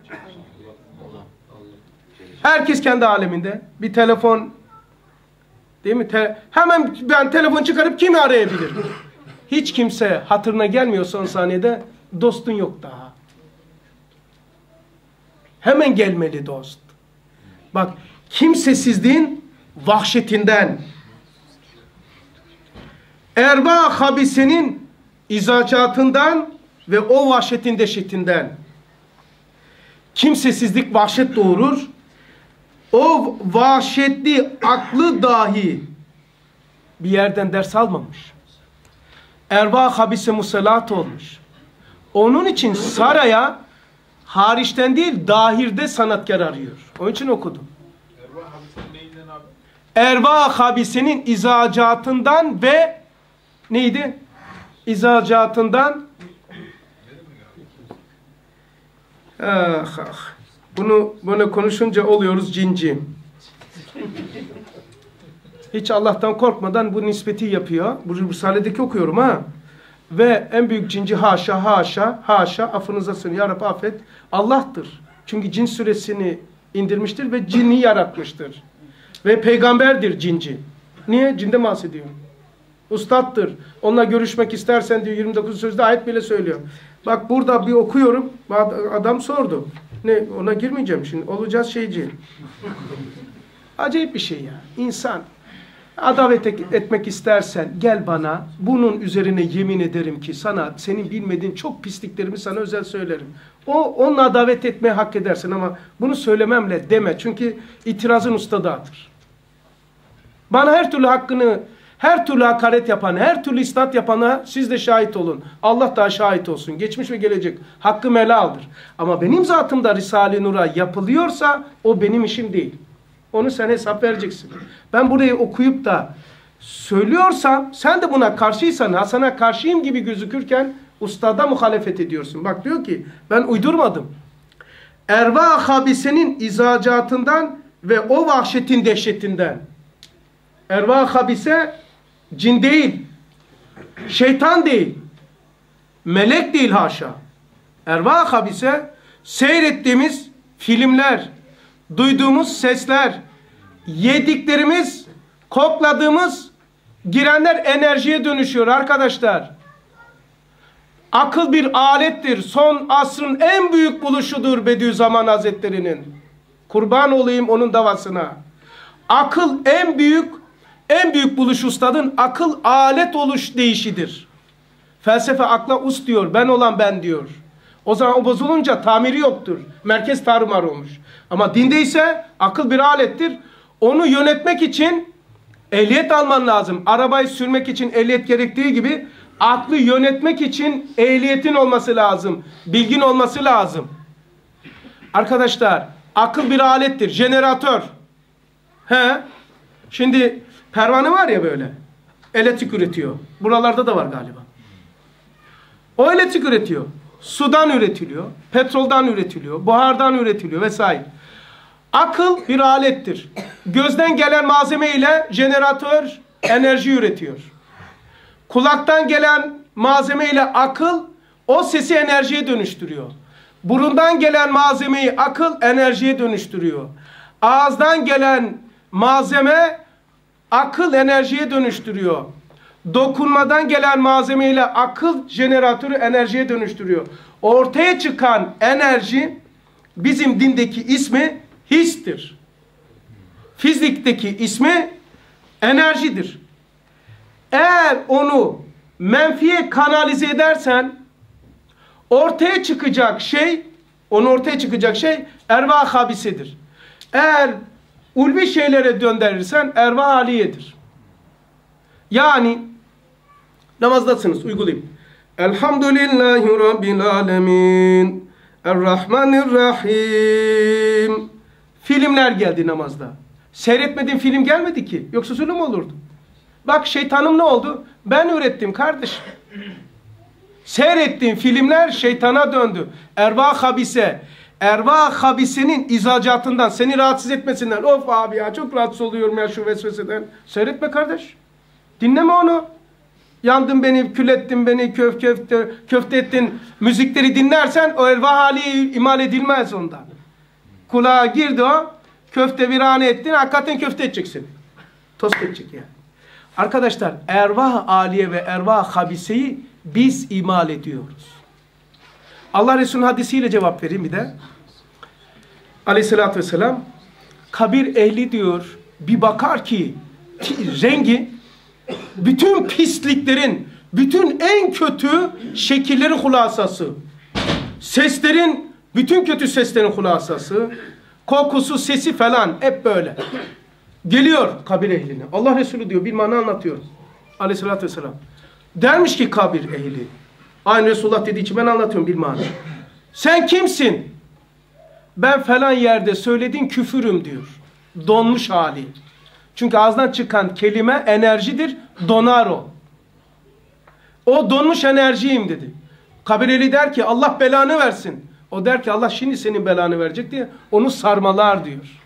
Herkes kendi aleminde. Bir telefon, değil mi? Hemen ben telefon çıkarıp kimi arayabilir? Hiç kimse hatırına gelmiyorsa 10 saniyede dostun yok daha. Hemen gelmeli dost. Bak, kimsesizliğin vahşetinden, erva habisenin izacatından ve o vahşetin dehşetinden. Kimsesizlik vahşet doğurur. O vahşetli aklı dahi bir yerden ders almamış. Erva habise musallat olmuş. Onun için saraya hariçten değil dahirde sanatkar arıyor. Onun için okudum. Erva habisenin neyinden abi? Erva habisenin izacatından ve neydi? İzacatından Bunu konuşunca oluyoruz cinci. Hiç Allah'tan korkmadan bu nispeti yapıyor. Bu Risale'deki okuyorum ha. Ve en büyük cinci haşa haşa haşa, affınıza sığınıyorum. Ya Rabbi affet. Allah'tır. Çünkü cin suresini indirmiştir ve cinni yaratmıştır. Ve peygamberdir cinci. Niye? Cinde bahsediyor. Ustattır. Onunla görüşmek istersen diyor 29 sözde ayet bile söylüyor. Bak burada bir okuyorum. Adam sordu. Ne, ona girmeyeceğim şimdi. Olacağız şeyci. Acayip bir şey ya. İnsan adavet etmek istersen gel bana. Bunun üzerine yemin ederim ki sana, senin bilmediğin çok pisliklerimi sana özel söylerim. Onunla adavet etmeye hak edersin ama bunu söylememle deme. Çünkü itirazın ustadadır. Bana her türlü hakkını, her türlü hakaret yapan, her türlü isnat yapana siz de şahit olun. Allah da şahit olsun. Geçmiş ve gelecek. Hakkım helaldir. Ama benim zatımda Risale-i Nur'a yapılıyorsa o benim işim değil. Onu sen hesap vereceksin. Ben burayı okuyup da söylüyorsam, sen de buna karşıysan, Hasan'a karşıyım gibi gözükürken ustada muhalefet ediyorsun. Bak diyor ki ben uydurmadım. Erva habisenin izacatından ve o vahşetin dehşetinden. Erva habise cin değil, şeytan değil, melek değil haşa. Erva habise seyrettiğimiz filmler, duyduğumuz sesler, yediklerimiz, kokladığımız, girenler enerjiye dönüşüyor arkadaşlar. Akıl bir alettir. Son asrın en büyük buluşudur Bediüzzaman Hazretleri'nin. Kurban olayım onun davasına. Akıl en büyük buluş ustadın akıl alet oluş değişidir. Felsefe akla us diyor, ben olan ben diyor. O zaman o bozulunca tamiri yoktur. Merkez tarumar olmuş. Ama dinde ise akıl bir alettir. Onu yönetmek için ehliyet alman lazım. Arabayı sürmek için ehliyet gerektiği gibi aklı yönetmek için ehliyetin olması lazım. Bilgin olması lazım. Arkadaşlar akıl bir alettir. Jeneratör. Şimdi pervane var ya böyle. Elektrik üretiyor. Buralarda da var galiba. O elektrik üretiyor. Sudan üretiliyor. Petroldan üretiliyor. Buhardan üretiliyor vesaire. Akıl bir alettir. Gözden gelen malzeme ile jeneratör enerji üretiyor. Kulaktan gelen malzeme ile akıl o sesi enerjiye dönüştürüyor. Burundan gelen malzemeyi akıl enerjiye dönüştürüyor. Ağızdan gelen malzeme akıl enerjiye dönüştürüyor. Dokunmadan gelen malzemeyle akıl jeneratörü enerjiye dönüştürüyor. Ortaya çıkan enerji bizim dindeki ismi histir. Fizikteki ismi enerjidir. Eğer onu menfiye kanalize edersen ortaya çıkacak şey ervah habisidir. Eğer ulvi şeylere döndürürsen ervah aliyedir. Yani namazdasınız, uygulayın. Elhamdülillahi Rabbil alemin. Errahmanirrahim. Filmler geldi namazda. Seyretmediğin film gelmedi ki. Yoksa zulüm olurdu. Bak şeytanım ne oldu? Ben ürettim kardeşim. Seyrettiğin filmler şeytana döndü. Ervah habise. Ervah habisenin izacatından, seni rahatsız etmesinden. Of abi ya çok rahatsız oluyorum ya şu vesveseden. Seyretme kardeş. Dinleme onu. Yandın beni, kül ettin beni, köfte ettin. Müzikleri dinlersen o ervah hali imal edilmez ondan. Kulağa girdi o. Köfte virane ettin. Hakikaten köfte edeceksin. Tost edecek yani. Arkadaşlar ervah aliye ve ervah habiseyi biz imal ediyoruz. Allah Resulü'nün hadisiyle cevap vereyim bir de. Aleyhissalatü vesselam kabir ehli diyor bir bakar ki rengi bütün pisliklerin, bütün en kötü şekillerin hulasası, seslerin, bütün kötü seslerin hulasası, kokusu, sesi falan hep böyle. Geliyor kabir ehline. Allah Resulü diyor, bir mana anlatıyor. Aleyhissalatü vesselam. Dermiş ki kabir ehli. Aynı Resulullah dediği için ben anlatıyorum bir mana. Sen kimsin? Ben falan yerde söylediğin küfürüm diyor. Donmuş hali. Çünkü ağzından çıkan kelime enerjidir. Donar o. O donmuş enerjiyim dedi. Kabir ehli der ki Allah belanı versin. O der ki Allah şimdi senin belanı verecek diye onu sarmalar diyor.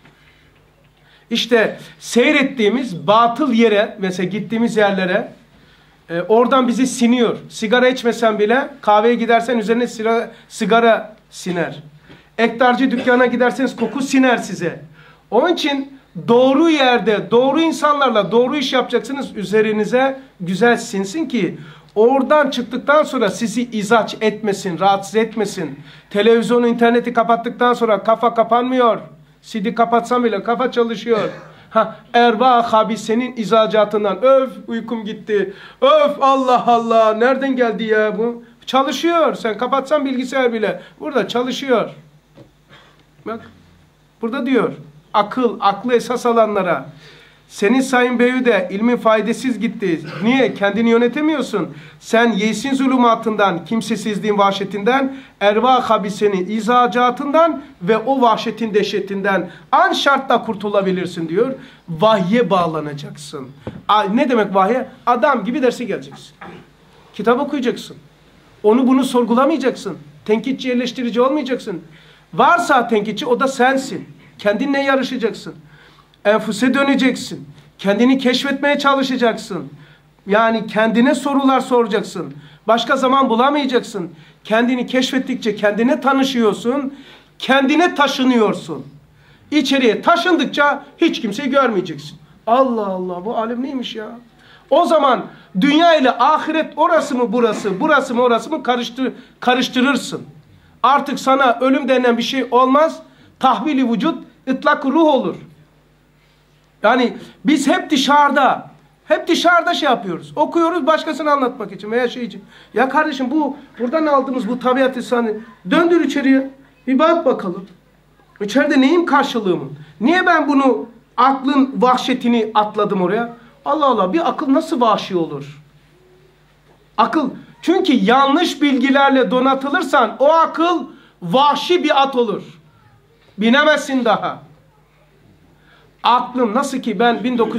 İşte seyrettiğimiz batıl yere, mesela gittiğimiz yerlere oradan bizi siniyor. Sigara içmesen bile kahveye gidersen üzerine sigara siner. Ektarcı dükkana giderseniz koku siner size. Onun için doğru yerde, doğru insanlarla doğru iş yapacaksınız. Üzerinize güzel sinsin ki oradan çıktıktan sonra sizi izaç etmesin, rahatsız etmesin. Televizyonu, interneti kapattıktan sonra kafa kapanmıyor. CD kapatsam bile kafa çalışıyor. Ervah habisenin izacatından. Öf uykum gitti. Öf Allah Allah. Nereden geldi ya bu? Çalışıyor. Sen kapatsan bilgisayar bile. Burada çalışıyor. Bak. Burada diyor. Aklı esas alanlara. Senin Sayın Beyü de ilmin faydasız gitti. Niye? Kendini yönetemiyorsun. Sen yesin zulümatından, kimsesizliğin vahşetinden, ervah habisenin izacatından ve o vahşetin dehşetinden an şartla kurtulabilirsin diyor. Vahye bağlanacaksın. Ne demek vahye? Adam gibi derse geleceksin. Kitap okuyacaksın. Onu bunu sorgulamayacaksın. Tenkitçi, eleştirici olmayacaksın. Varsa tenkitçi o da sensin. Kendinle yarışacaksın. Enfuse döneceksin. Kendini keşfetmeye çalışacaksın. Yani kendine sorular soracaksın. Başka zaman bulamayacaksın. Kendini keşfettikçe kendine tanışıyorsun. Kendine taşınıyorsun. İçeriye taşındıkça hiç kimseyi görmeyeceksin. Allah Allah bu alem neymiş ya? O zaman dünya ile ahiret orası mı burası, burası mı orası mı karıştırırsın. Artık sana ölüm denen bir şey olmaz. Tahvili vücut, ıtlak ruh olur. Yani biz hep dışarıda şey yapıyoruz. Okuyoruz başkasını anlatmak için veya şey için. Ya kardeşim buradan aldığımız bu tabiat-ı sani döndür içeriye. Bir bak bakalım. İçeride neyin karşılığımın? Niye ben bunu aklın vahşetini atladım oraya? Allah Allah bir akıl nasıl vahşi olur? Akıl çünkü yanlış bilgilerle donatılırsan o akıl vahşi bir at olur. Binemezsin daha. Aklım nasıl ki ben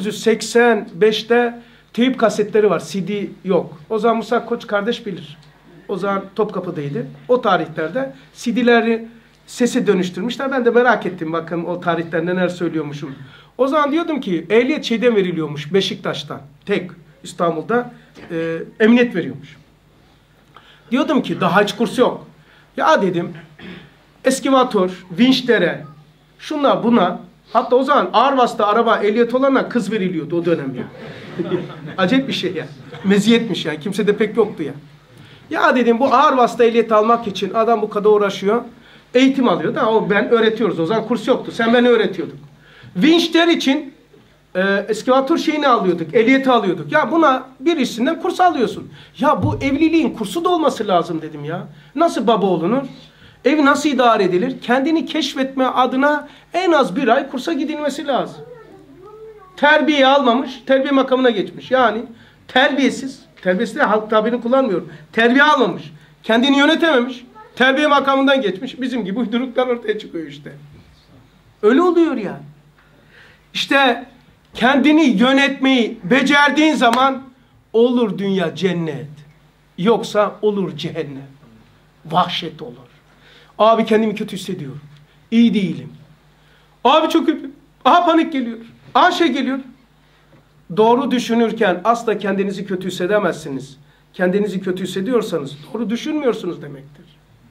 1985'te teyip kasetleri var. CD yok. O zaman Musa Koç kardeş bilir. O zaman Topkapı'daydı. O tarihlerde CD'leri sese dönüştürmüşler. Ben de merak ettim bakın o tarihten neler söylüyormuşum. O zaman diyordum ki ehliyet şeyden veriliyormuş. Beşiktaş'tan. Tek İstanbul'da emniyet veriyormuş. Diyordum ki daha hiç kurs yok. Ya dedim eskivatör, vinçlere, şunlar buna. Hatta o zaman ağır vasıta araba ehliyet olanlar kız veriliyordu o dönem ya. Acayip bir şey ya. Meziyetmiş yani. Kimse de pek yoktu ya. Ya dedim bu ağır vasıta ehliyet almak için adam bu kadar uğraşıyor. Eğitim alıyordu. O ben öğretiyoruz. O zaman kurs yoktu. Sen beni öğretiyorduk. Vinçler için eskivatör şeyini alıyorduk. Ehliyeti alıyorduk. Ya buna birisinden kurs alıyorsun. Ya bu evliliğin kursu da olması lazım dedim ya. Nasıl baba olunur? Ev nasıl idare edilir? Kendini keşfetme adına en az 1 ay kursa gidilmesi lazım. Terbiye almamış, terbiye makamına geçmiş. Yani terbiyesiz, terbiyesiz de halk tabirini kullanmıyorum. Terbiye almamış, kendini yönetememiş, terbiye makamından geçmiş. Bizim gibi uyduruklar ortaya çıkıyor işte. Öyle oluyor yani. İşte kendini yönetmeyi becerdiğin zaman olur dünya cennet. Yoksa olur cehennem. Vahşet olur. Abi kendimi kötü hissediyorum. İyi değilim. Abi çok kötü. Aha panik geliyor. Aha şey geliyor. Doğru düşünürken asla kendinizi kötü hissedemezsiniz. Kendinizi kötü hissediyorsanız doğru düşünmüyorsunuz demektir.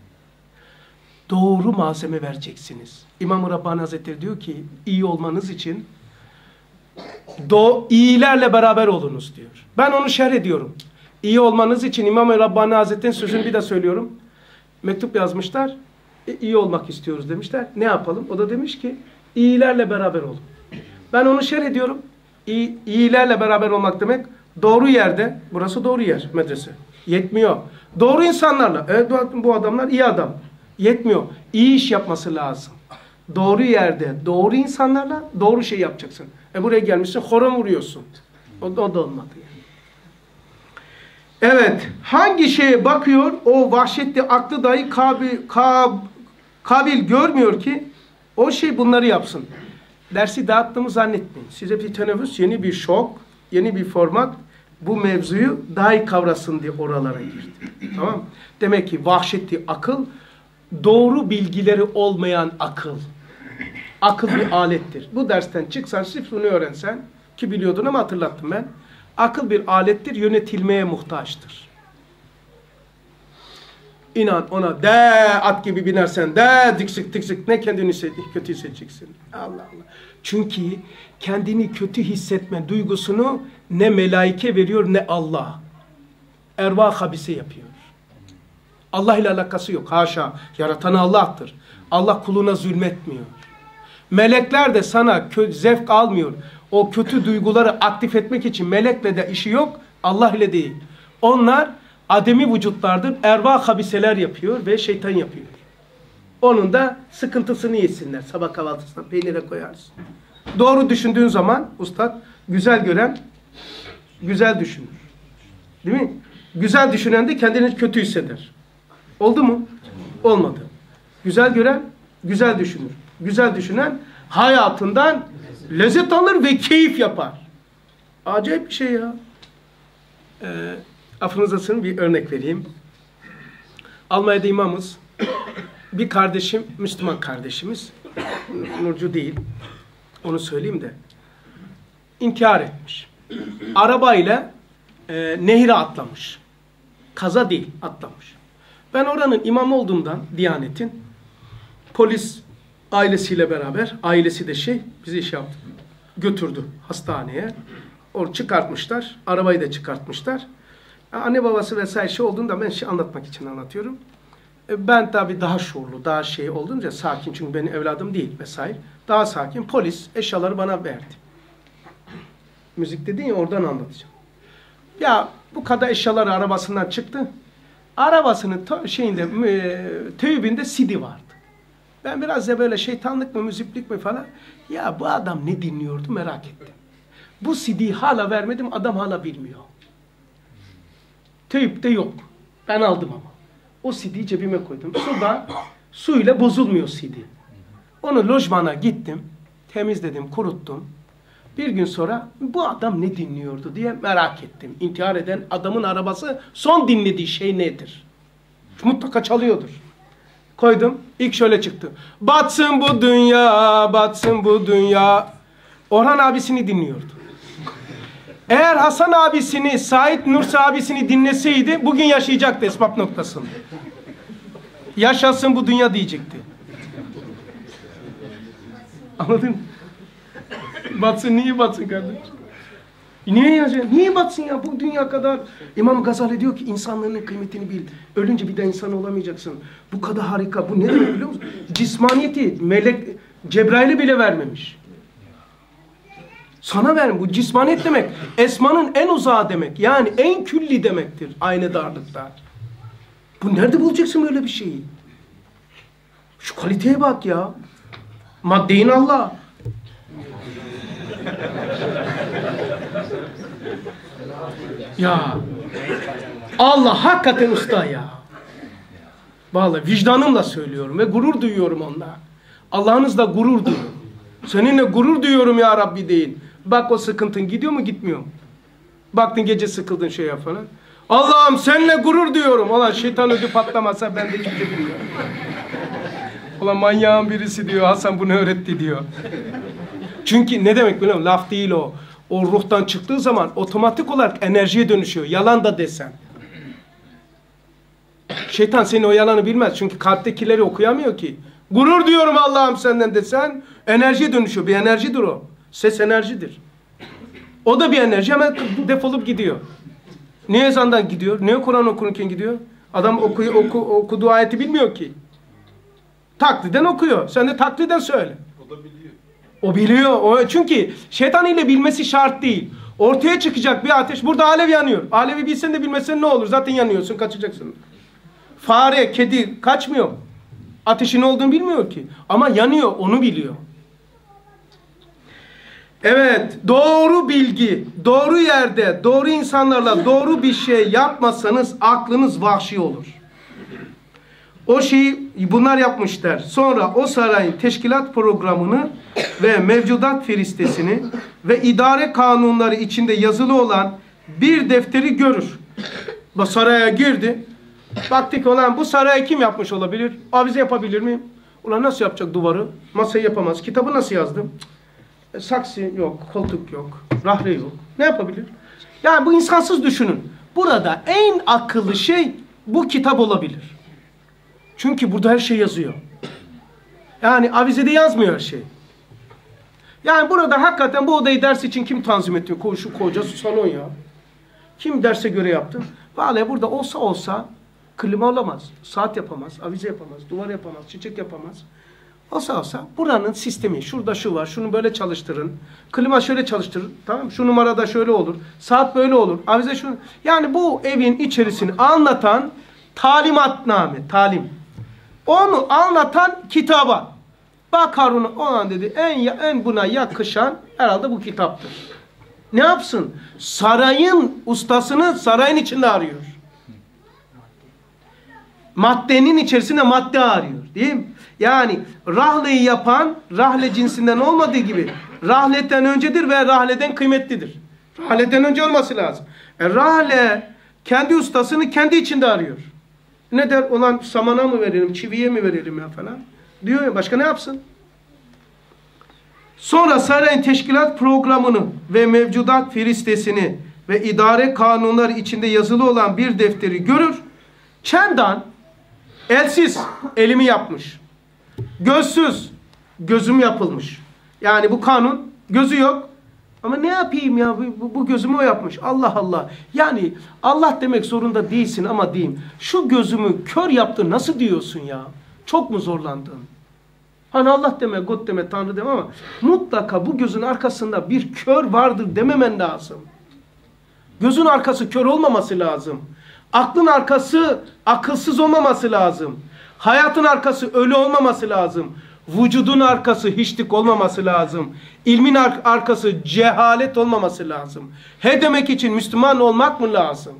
Doğru malzeme vereceksiniz. İmam-ı Rabbani Hazretleri diyor ki iyi olmanız için iyilerle beraber olunuz diyor. Ben onu şerh ediyorum. İyi olmanız için İmam-ı Rabbani Hazretleri'nin sözünü bir de söylüyorum. Mektup yazmışlar. İyi olmak istiyoruz demişler. Ne yapalım? O da demiş ki iyilerle beraber olun. Ben onu şerh ediyorum. İyilerle beraber olmak demek doğru yerde. Burası doğru yer medrese. Yetmiyor. Doğru insanlarla. Evet bu adamlar iyi adam. Yetmiyor. İyi iş yapması lazım. Doğru yerde, doğru insanlarla doğru şey yapacaksın. Buraya gelmişsin, horon vuruyorsun. O da olmadı yani. Evet. Hangi şeye bakıyor? O vahşetli aklı dahi kabil görmüyor ki o şey bunları yapsın. Dersi dağıttığımı zannetmeyin. Size bir teneffüs, yeni bir şok, yeni bir format bu mevzuyu daha iyi kavrasın diye oralara girdi. Tamam. Demek ki vahşetli akıl doğru bilgileri olmayan akıl. Akıl bir alettir. Bu dersten çıksan, sırf bunu öğrensen, ki biliyordun ama hatırlattım ben. Akıl bir alettir, yönetilmeye muhtaçtır. İnan ona de at gibi binersen de diksik diksik ne kendini kötü hissedeceksin. Allah Allah. Çünkü kendini kötü hissetme duygusunu ne melaike veriyor ne Allah. Ervah habise yapıyor. Allah ile alakası yok. Haşa. Yaratan Allah'tır. Allah kuluna zulmetmiyor. Melekler de sana zevk almıyor. O kötü duyguları aktif etmek için melekle de işi yok. Allah ile değil. Onlar ademi vücutlardır. Ervah habiseler yapıyor ve şeytan yapıyor. Onun da sıkıntısını yesinler. Sabah kahvaltısına peynire koyarsın. Doğru düşündüğün zaman ustad güzel gören güzel düşünür. Değil mi? Güzel düşünen de kendini kötü hisseder. Oldu mu? Olmadı. Güzel gören güzel düşünür. Güzel düşünen hayatından lezzet alır ve keyif yapar. Acayip bir şey ya. Affınıza sığın bir örnek vereyim. Almanya'da imamız. Bir kardeşim, Müslüman kardeşimiz. Nurcu değil. Onu söyleyeyim de. İntihar etmiş. Arabayla nehire atlamış. Kaza değil, atlamış. Ben oranın imamı olduğumdan, Diyanet'in, polis ailesiyle beraber, ailesi de bizi iş yaptı. Götürdü hastaneye. Orada çıkartmışlar. Arabayı da çıkartmışlar. Anne babası vesaire olduğunda ben anlatmak için anlatıyorum. Ben tabii daha şuurlu, daha olduğunca sakin. Çünkü benim evladım değil vesaire. Daha sakin. Polis eşyaları bana verdi. Müzik dedin ya, oradan anlatacağım. Ya bu kadar eşyaları arabasından çıktı. Arabasının teybinde CD vardı. Ben biraz da böyle şeytanlık mı, müziklik mi falan. Ya bu adam ne dinliyordu merak ettim. Bu CD'yi hala vermedim, adam hala bilmiyor. Teyipte yok. Ben aldım ama. O CD'yi cebime koydum. Suyla bozulmuyor CD. Onu lojmana gittim. Temizledim, kuruttum. Bir gün sonra bu adam ne dinliyordu diye merak ettim. İntihar eden adamın arabası son dinlediği şey nedir? Mutlaka çalıyordur. Koydum. İlk şöyle çıktı. Batsın bu dünya, batsın bu dünya. Orhan abisini dinliyordu. Eğer Hasan abisini, Said Nursi abisini dinleseydi bugün yaşayacaktı esbab noktasında. Yaşasın bu dünya diyecekti. Anladın mı? Batsın, niye batsın kardeşim? Niye yazacak? Niye batsın ya bu dünya kadar? İmam Gazali diyor ki insanlığın kıymetini bil. Ölünce bir daha insan olamayacaksın. Bu kadar harika. Bu ne demek biliyor musun? Cismaniyeti melek Cebrail'e bile vermemiş. Sana verin. Bu cismaniyet demek. Esmanın en uzağı demek. Yani en külli demektir. Aynı darlıkta. Bu nerede bulacaksın böyle bir şeyi? Şu kaliteye bak ya. Maddeyin Allah. Ya. Allah hakikaten usta ya. Vallahi vicdanımla söylüyorum ve gurur duyuyorum onunla. Allah'ınızla gurur duyuyorum. Seninle gurur duyuyorum ya Rabbi deyin. Bak o sıkıntın gidiyor mu gitmiyor mu? Baktın gece sıkıldın şey yap falan. Allah'ım seninle gurur duyuyorum. Ulan şeytan ödü patlamasa ben de hiçbir şey bilmiyorum. Ulan manyağın birisi diyor Hasan bunu öğretti diyor. Çünkü ne demek biliyor musun? Laf değil o. O ruhtan çıktığı zaman otomatik olarak enerjiye dönüşüyor. Yalan da desen. Şeytan senin o yalanı bilmez. Çünkü kalptekileri okuyamıyor ki. Gurur diyorum Allah'ım senden desen enerjiye dönüşüyor. Bir enerjidir o. Ses enerjidir. O da bir enerji hemen defolup gidiyor. Niye ezandan gidiyor? Niye Kur'an okurken gidiyor? Adam okuduğu ayeti bilmiyor ki. Takliden okuyor. Sen de takliden söyle. O da biliyor. O biliyor. Çünkü şeytan ile bilmesi şart değil. Ortaya çıkacak bir ateş. Burada alev yanıyor. Alevi bilsen de bilmesen ne olur? Zaten yanıyorsun, kaçacaksın. Fare, kedi kaçmıyor. Ateşin olduğunu bilmiyor ki. Ama yanıyor, onu biliyor. Evet, doğru bilgi, doğru yerde, doğru insanlarla doğru bir şey yapmazsanız aklınız vahşi olur. O şeyi bunlar yapmışlar. Sonra o sarayın teşkilat programını ve mevcudat firistesini ve idare kanunları içinde yazılı olan bir defteri görür. Bu saraya girdi. Baktık olan bu sarayı kim yapmış olabilir? Avize yapabilir miyim? Ulan nasıl yapacak duvarı? Masayı yapamaz. Kitabı nasıl yazdım? Saksı yok, koltuk yok, rahle yok. Ne yapabilir? Yani bu insansız düşünün. Burada en akıllı şey bu kitap olabilir. Çünkü burada her şey yazıyor. Yani avizede yazmıyor her şey. Yani burada hakikaten bu odayı ders için kim tanzim ediyor? Şu koca salon ya. Kim derse göre yaptı? Vallahi burada olsa klima olamaz, saat yapamaz, avize yapamaz, duvar yapamaz, çiçek yapamaz. Olsa buranın sistemi, şurada şu var, şunu böyle çalıştırın, klima şöyle çalıştırın, tamam mı? Şu numarada şöyle olur, saat böyle olur, avize şunu. Yani bu evin içerisini anlatan talimatname, talim. Onu anlatan kitaba. Bak Harun'a o an dedi en buna yakışan herhalde bu kitaptır. Ne yapsın? Sarayın ustasını sarayın içinde arıyor. Maddenin içerisinde madde arıyor. Değil mi? Yani rahleyi yapan rahle cinsinden olmadığı gibi rahleten öncedir ve rahleden kıymetlidir. Rahleden önce olması lazım. Rahle kendi ustasını kendi içinde arıyor. Ne der? Ulan samana mı verelim, çiviye mi verelim ya falan. Diyor ya başka ne yapsın? Sonra sarayın teşkilat programını ve mevcudat firistesini ve idare kanunları içinde yazılı olan bir defteri görür. Çendan elsiz elimi yapmış. Gözsüz gözüm yapılmış. Yani bu kanun gözü yok. Ama ne yapayım ya bu gözümü o yapmış. Allah Allah. Yani Allah demek zorunda değilsin ama diyeyim. Şu gözümü kör yaptı nasıl diyorsun ya? Çok mu zorlandın? Hani Allah deme, God deme, Tanrı deme ama mutlaka bu gözün arkasında bir kör vardır dememen lazım. Gözün arkası kör olmaması lazım. Aklın arkası akılsız olmaması lazım. Hayatın arkası ölü olmaması lazım. Vücudun arkası hiçlik olmaması lazım. İlmin arkası cehalet olmaması lazım. He demek için Müslüman olmak mı lazım?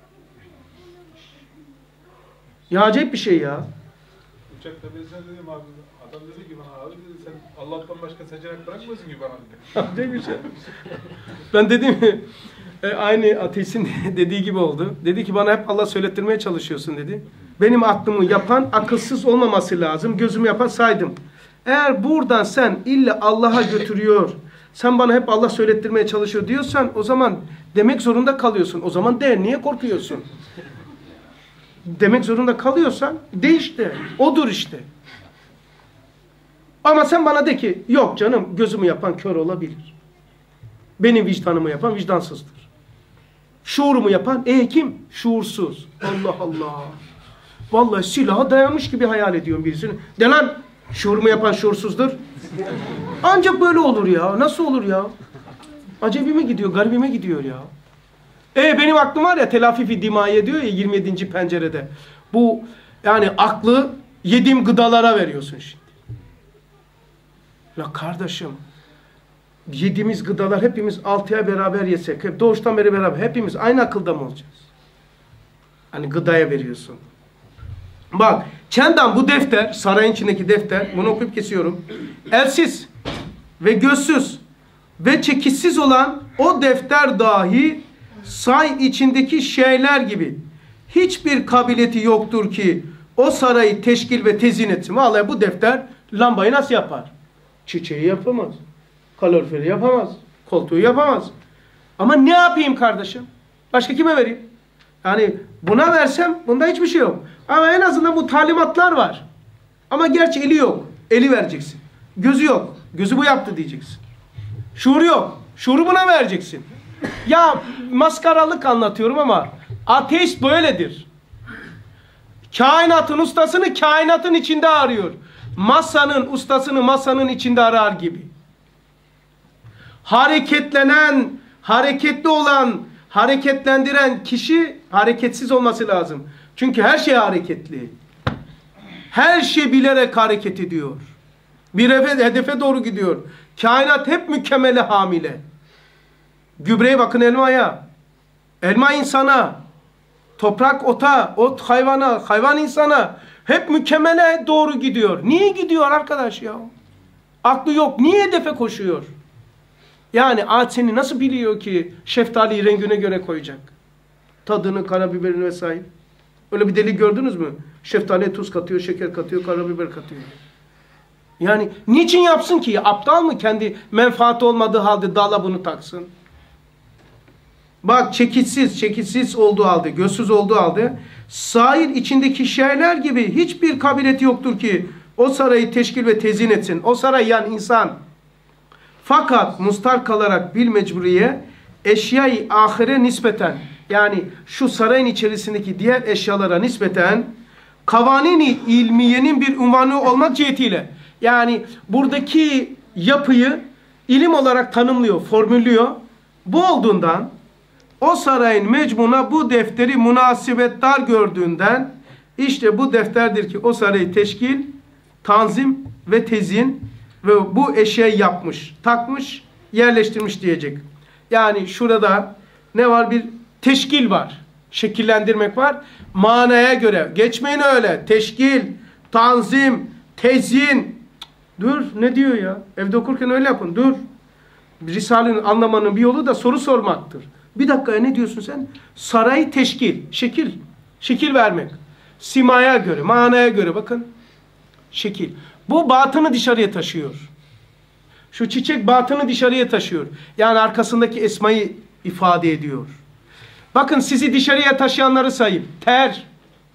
Ya acayip bir şey ya. Uçakta ben sana dedim abi. Adam dedi ki bana abi dedi sen Allah'tan başka seçenek bırakmıyorsun ki bana dedi. Acayip bir şey. Ben dedim aynı ateistin dediği gibi oldu. Dedi ki bana hep Allah söylettirmeye çalışıyorsun dedi. Benim aklımı yapan akılsız olmaması lazım. Gözümü yapan saydım. Eğer buradan sen illa Allah'a götürüyor, sen bana hep Allah söylettirmeye çalışıyor diyorsan o zaman demek zorunda kalıyorsun. O zaman de niye korkuyorsun? Demek zorunda kalıyorsan de işte. Odur işte. Ama sen bana de ki yok canım gözümü yapan kör olabilir. Benim vicdanımı yapan vicdansızdır. Şuurumu yapan kim? Şuursuz. Allah Allah. Vallahi silaha dayanmış gibi hayal ediyorum birisini. De lan, şuurumu yapan şuursuzdur. Ancak böyle olur ya. Nasıl olur ya? Acebime gidiyor, garibime gidiyor ya. Benim aklım var ya, telafi dimaya diyor ya 27. pencerede. Bu yani aklı yediğim gıdalara veriyorsun şimdi. La kardeşim, yediğimiz gıdalar hepimiz 6 ay beraber yesek, hep doğuştan beri beraber, hepimiz aynı akılda mı olacağız? Hani gıdaya veriyorsun. Bak, Çendan bu defter, sarayın içindeki defter, bunu okuyup kesiyorum. Elsiz ve gözsüz ve çekişsiz olan o defter dahi say içindeki şeyler gibi hiçbir kabiliyeti yoktur ki o sarayı teşkil ve tezyin etsin. Vallahi bu defter lambayı nasıl yapar? Çiçeği yapamaz. Kaloriferi yapamaz. Koltuğu yapamaz. Ama ne yapayım kardeşim? Başka kime vereyim? Yani buna versem bunda hiçbir şey yok. Ama en azından bu talimatlar var. Ama gerçi eli yok. Eli vereceksin. Gözü yok. Gözü bu yaptı diyeceksin. Şuuru yok. Şuuru buna vereceksin. Ya maskaralık anlatıyorum ama ateist böyledir. Kainatın ustasını kainatın içinde arıyor. Masanın ustasını masanın içinde arar gibi. Hareketlenen, hareketli olan, hareketlendiren kişi hareketsiz olması lazım. Çünkü her şey hareketli. Her şey bilerek hareket ediyor. Bir hedefe doğru gidiyor. Kainat hep mükemmele hamile. Gübreye bakın, elmaya. Elma insana. Toprak ota, ot hayvana, hayvan insana. Hep mükemmele doğru gidiyor. Niye gidiyor arkadaş ya? Aklı yok. Niye hedefe koşuyor? Yani ağaç seni nasıl biliyor ki şeftaliyi rengine göre koyacak? Tadını, karabiberini vesaire. Öyle bir deli gördünüz mü? Şeftaliye tuz katıyor, şeker katıyor, karabiber katıyor. Yani niçin yapsın ki? Aptal mı? Kendi menfaati olmadığı halde dala bunu taksın. Bak, çekişsiz olduğu halde, gözsüz olduğu halde sahil içindeki şeyler gibi hiçbir kabiliyeti yoktur ki o sarayı teşkil ve tezyin etsin. O saray yani insan. Fakat mustar kalarak bil mecburiye eşyayı ahire nispeten, yani şu sarayın içerisindeki diğer eşyalara nispeten kavanini ilmiyenin bir unvanı olmak cihetiyle, yani buradaki yapıyı ilim olarak tanımlıyor, formüllüyor. Bu olduğundan o sarayın mecmuna bu defteri münasebetdar gördüğünden işte bu defterdir ki o sarayı teşkil, tanzim ve tezyin ve bu eşeği yapmış, takmış, yerleştirmiş diyecek. Yani şurada ne var? Bir teşkil var. Şekillendirmek var. Manaya göre. Geçmeyin öyle. Teşkil, tanzim, tezyin. Dur, ne diyor ya? Evde okurken öyle yapın. Dur. Risale'nin anlamanın bir yolu da soru sormaktır. Bir dakika, ne diyorsun sen? Sarayı teşkil, şekil vermek. Simaya göre, manaya göre bakın. Şekil. Bu batını dışarıya taşıyor. Şu çiçek batını dışarıya taşıyor. Yani arkasındaki esmayı ifade ediyor. Bakın, sizi dışarıya taşıyanları sayayım. Ter,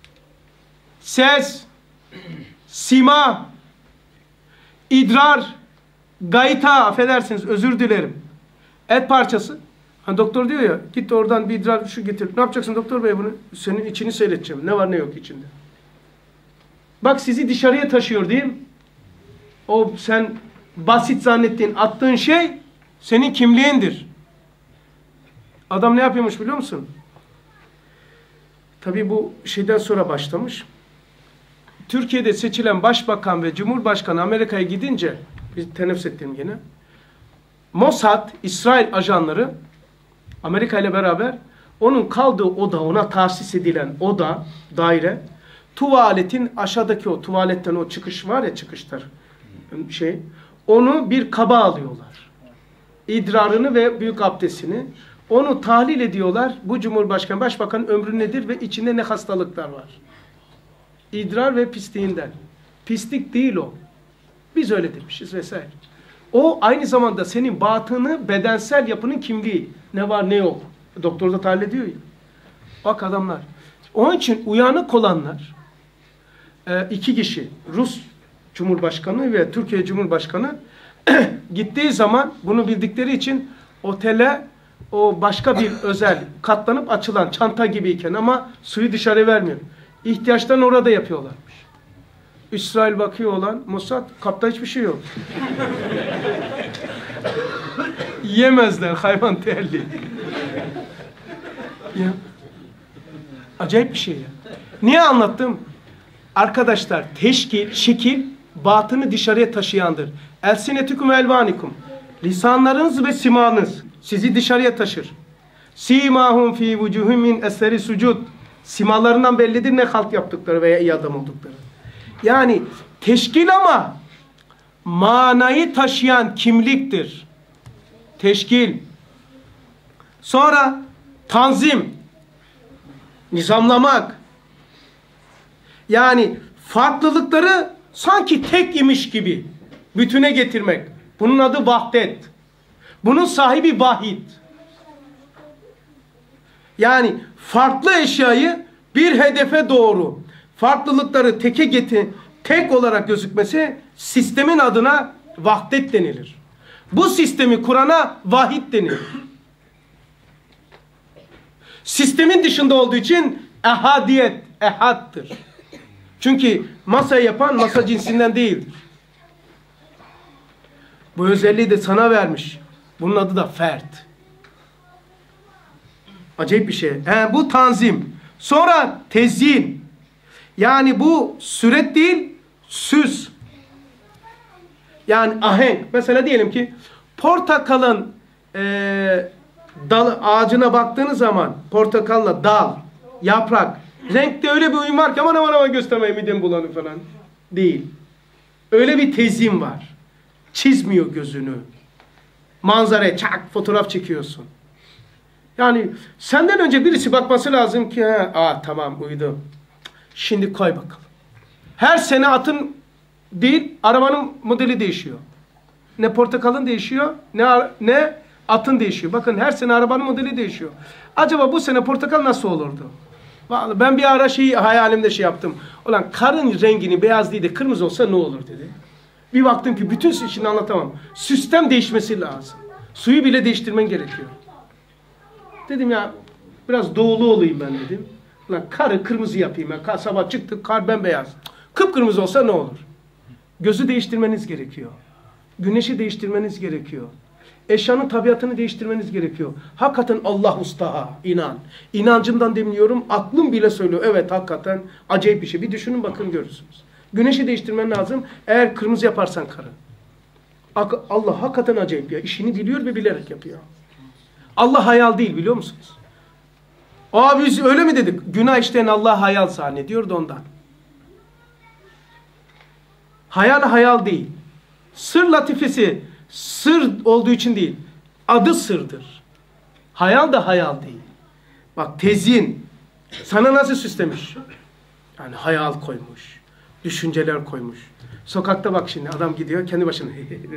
ses, sima, idrar, gayta, affedersiniz, özür dilerim. Et parçası. Hani doktor diyor ya, git oradan bir idrar şu getir. Ne yapacaksın doktor bey bunu? Senin içini seyredeceğim. Ne var ne yok içinde. Bak, sizi dışarıya taşıyor değil mi? O sen basit zannettiğin, attığın şey senin kimliğindir. Adam ne yapıyormuş biliyor musun? Tabii bu şeyden sonra başlamış. Türkiye'de seçilen başbakan ve cumhurbaşkanı Amerika'ya gidince, bir teneffüs ettim yine. Mossad, İsrail ajanları Amerika ile beraber onun kaldığı oda, ona tahsis edilen oda, daire, tuvaletin aşağıdaki o tuvaletten o çıkış var ya, çıkışlar onu bir kaba alıyorlar. İdrarını ve büyük abdestini. Onu tahlil ediyorlar. Bu cumhurbaşkanı, başbakanın ömrü nedir ve içinde ne hastalıklar var? İdrar ve pisliğinden. Pislik değil o. Biz öyle demişiz vesaire. O aynı zamanda senin batını, bedensel yapının kimliği. Ne var ne yok. Doktor da tahlil ediyor ya. Bak adamlar. Onun için uyanık olanlar, iki kişi, Rus Cumhurbaşkanı ve Türkiye Cumhurbaşkanı gittiği zaman bunu bildikleri için Otele o başka bir özel katlanıp açılan çanta gibiyken ama suyu dışarı vermiyor. İhtiyaçtan orada yapıyorlarmış. İsrail bakıyor olan Mossad, kapta hiçbir şey yok. Yiyemezler, hayvan terli. Ya. Acayip bir şey ya. Niye anlattım? Arkadaşlar teşkil, şekil batını dışarıya taşıyandır. Elsinetüküm elvanikum. Lisanlarınız ve simanız sizi dışarıya taşır. Simahum fi vucuhum min eseri sucud. Simalarından bellidir ne halt yaptıkları veya iyi adam oldukları. Yani teşkil ama manayı taşıyan kimliktir. Teşkil. Sonra tanzim. Nizamlamak. Yani farklılıkları sanki tek imiş gibi bütüne getirmek. Bunun adı vahdet. Bunun sahibi vahid. Yani farklı eşyayı bir hedefe doğru farklılıkları tek olarak gözükmesi sistemin adına vahdet denilir. Bu sistemi kurana vahid denilir. Sistemin dışında olduğu için ehadiyet, ehattır. Çünkü masayı yapan masa cinsinden değildir. Bu özelliği de sana vermiş. Bunun adı da fert. Acayip bir şey. Bu tanzim. Sonra tezyin. Yani bu süret değil, süs. Yani ahenk. Mesela diyelim ki portakalın ağacına baktığınız zaman portakalla dal, yaprak, renkte öyle bir uyum var ki aman göstermeyin midem bulanı falan. Değil. Öyle bir tezyin var. Çizmiyor gözünü. Manzaraya çak fotoğraf çekiyorsun. Yani senden önce birisi bakması lazım ki tamam uydu. Şimdi koy bakalım. Her sene atın değil arabanın modeli değişiyor. Ne portakalın değişiyor ne atın değişiyor. Bakın her sene arabanın modeli değişiyor. Acaba bu sene portakal nasıl olurdu? Vallahi ben bir ara hayalimde yaptım. Ulan karın rengini beyaz değil de kırmızı olsa ne olur dedi. Bir baktım ki bütün işini anlatamam. Sistem değişmesi lazım. Suyu bile değiştirmen gerekiyor. Dedim ya biraz doğulu olayım ben dedim. Ulan karı kırmızı yapayım ben. Sabah çıktık kar bembeyaz. Kıpkırmızı olsa ne olur? Gözü değiştirmeniz gerekiyor. Güneşi değiştirmeniz gerekiyor. Eşyanın tabiatını değiştirmeniz gerekiyor. Hakikaten Allah ustaha inan. İnancımdan demliyorum. Aklım bile söylüyor. Evet hakikaten acayip bir şey. Bir düşünün bakın görürsünüz. Güneşi değiştirmen lazım. Eğer kırmızı yaparsan karı. Allah hakikaten acayip ya. İşini biliyor ve bilerek yapıyor. Allah hayal değil biliyor musunuz? Biz öyle mi dedik? Günah işleyen Allah hayal zannediyor da ondan. Hayal değil. Sır latifesi sır olduğu için değil. Adı sırdır. Hayal da hayal değil. Bak tezyin sana nasıl süslemiş? Yani hayal koymuş. Düşünceler koymuş. Sokakta bak şimdi adam gidiyor kendi başına.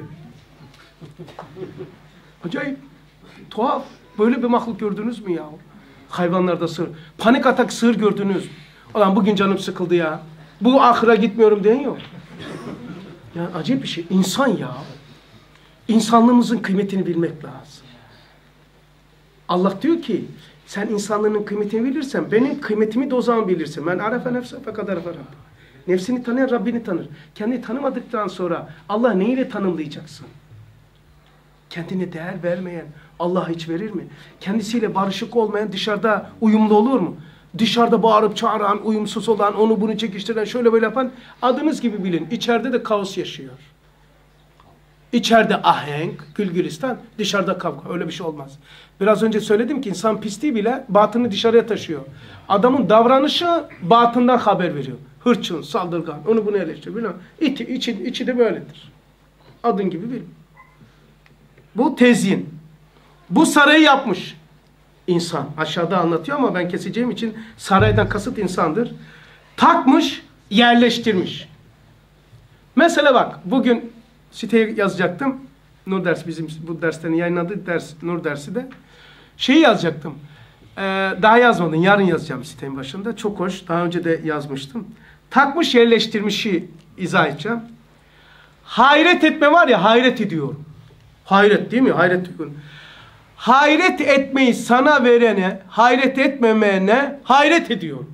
Acayip. Tuhaf. Böyle bir mahluk gördünüz mü ya? Hayvanlarda sığır. Panik atak sığır gördünüz. Ulan bugün canım sıkıldı ya. Bu ahıra gitmiyorum diyen yok. Yani acayip bir şey. İnsan ya. İnsanlığımızın kıymetini bilmek lazım. Allah diyor ki sen insanlığının kıymetini bilirsen benim kıymetimi de o zaman bilirsin. Men arefe nefse fekad arefe Rabbi. Nefsini tanıyan Rabbini tanır. Kendini tanımadıktan sonra Allah neyle tanımlayacaksın? Kendine değer vermeyen Allah hiç verir mi? Kendisiyle barışık olmayan dışarıda uyumlu olur mu? Dışarıda bağırıp çağıran, uyumsuz olan, onu bunu çekiştiren, şöyle böyle yapan adınız gibi bilin. İçeride de kaos yaşıyor. İçeride ahenk, gülgülistan, dışarıda kavga. Öyle bir şey olmaz. Biraz önce söyledim ki insan pisliği bile batını dışarıya taşıyor. Adamın davranışı batından haber veriyor. Hırçın, saldırgan, onu bunu eleştiriyor. İçi de böyledir. Adın gibi bilin. Bu tezyin. Bu sarayı yapmış insan. Aşağıda anlatıyor ama ben keseceğim için saraydan kasıt insandır. Takmış, yerleştirmiş. Mesela bak bugün siteye yazacaktım. Nur dersi bizim bu derslerin yayınladığı ders Nur dersi de. Yazacaktım. Daha yazmadım. Yarın yazacağım sitenin başında. Çok hoş. Daha önce de yazmıştım. Takmış yerleştirmişi izah edeceğim. Hayret etme var ya hayret ediyorum. Hayret değil mi? Hayret ediyorum. hayret etmeyi sana verene, hayret etmemene hayret ediyorum.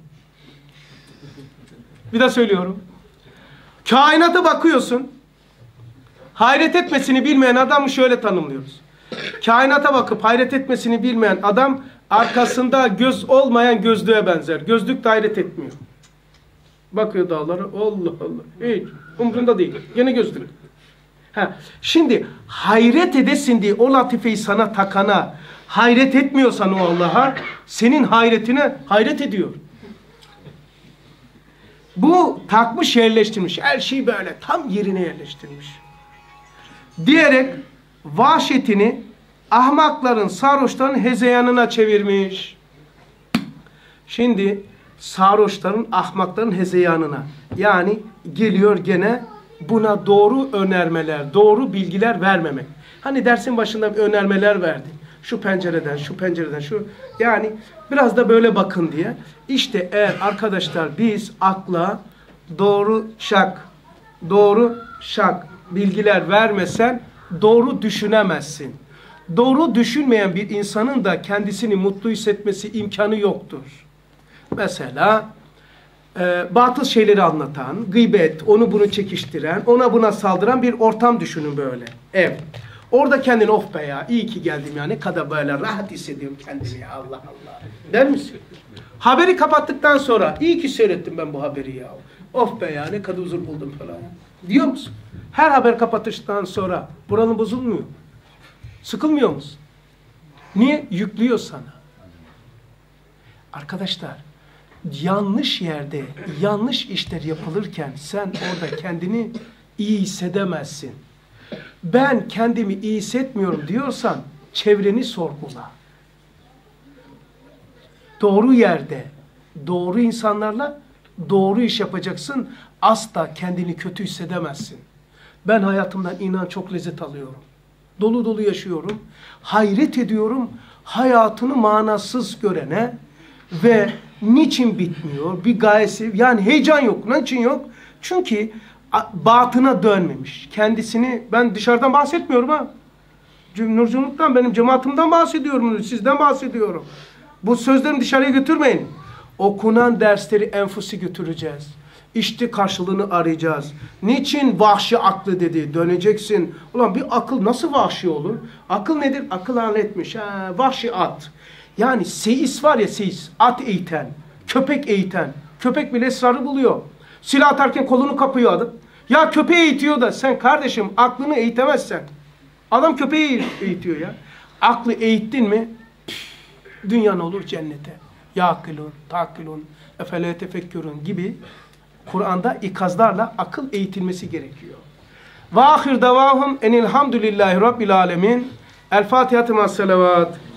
Bir daha söylüyorum. Kainata bakıyorsun. Hayret etmesini bilmeyen adamı şöyle tanımlıyoruz. Kainata bakıp hayret etmesini bilmeyen adam arkasında göz olmayan gözlüğe benzer. Gözlük de hayret etmiyor. Bakıyor dağlara. Allah Allah. Hiç umrunda değil. Yine gözlük. Şimdi hayret edesin diye o latifeyi sana takana, hayret etmiyorsan o Allah'a, senin hayretine hayret ediyor. Bu takmış, yerleştirmiş. Her şeyi böyle tam yerine yerleştirmiş. Diyerek vahşetini ahmakların, sarhoşların hezeyanına çevirmiş. Şimdi sarhoşların, ahmakların hezeyanına. Yani geliyor gene buna doğru önermeler, doğru bilgiler vermemek. Hani dersin başında bir önermeler verdi. Şu pencereden, şu pencereden, şu. Yani biraz da böyle bakın diye. İşte eğer arkadaşlar biz akla doğru şak bilgiler vermesen doğru düşünemezsin. Doğru düşünmeyen bir insanın da kendisini mutlu hissetmesi imkanı yoktur. Mesela batıl şeyleri anlatan, gıybet, onu bunu çekiştiren, ona buna saldıran bir ortam düşünün böyle. Evet. Orada kendini of be ya iyi ki geldim ya ne kadar böyle rahat hissediyorum kendimi ya Allah Allah. Der misin? Haberi kapattıktan sonra iyi ki seyrettim ben bu haberi ya. Of be ya ne kadar huzur buldum falan. Diyor musun? Her haber kapatıştan sonra buranın bozulmuyor. Sıkılmıyor musun? Niye? Yüklüyor sana. Arkadaşlar yanlış yerde yanlış işler yapılırken sen orada kendini iyi hissedemezsin. Ben kendimi iyi hissetmiyorum diyorsan çevreni sorgula. Doğru yerde, doğru insanlarla doğru iş yapacaksın. Asla kendini kötü hissedemezsin. Ben hayatımdan inan çok lezzet alıyorum. Dolu dolu yaşıyorum. Hayret ediyorum hayatını manasız görene ve niçin bitmiyor? Bir gayesi, yani heyecan yok. Niçin yok? Çünkü batına dönmemiş. Kendisini, ben dışarıdan bahsetmiyorum ha. Nurculuktan, benim cemaatimden bahsediyorum, sizden bahsediyorum. Bu sözlerimi dışarıya götürmeyin. Okunan dersleri enfusi götüreceğiz. İşte karşılığını arayacağız. Niçin vahşi aklı dedi? Döneceksin. Ulan bir akıl nasıl vahşi olur? Akıl nedir? Akıl halletmiş. Vahşi at. Yani seyis var ya seyis. At eğiten, köpek eğiten. Köpek bile esrarı buluyor. Silah atarken kolunu kapıyor adam. Ya köpeği eğitiyor da sen kardeşim aklını eğitemezsen. Adam köpeği eğitiyor ya. Aklı eğittin mi dünyan olur cennete. Yâkilun, takilun, efele tefekkürün gibi Kur'an'da ikazlarla akıl eğitilmesi gerekiyor. Ve ahir davahum enilhamdülillahi rabbil alemin. El Fatiha-tı ma'as-salavat.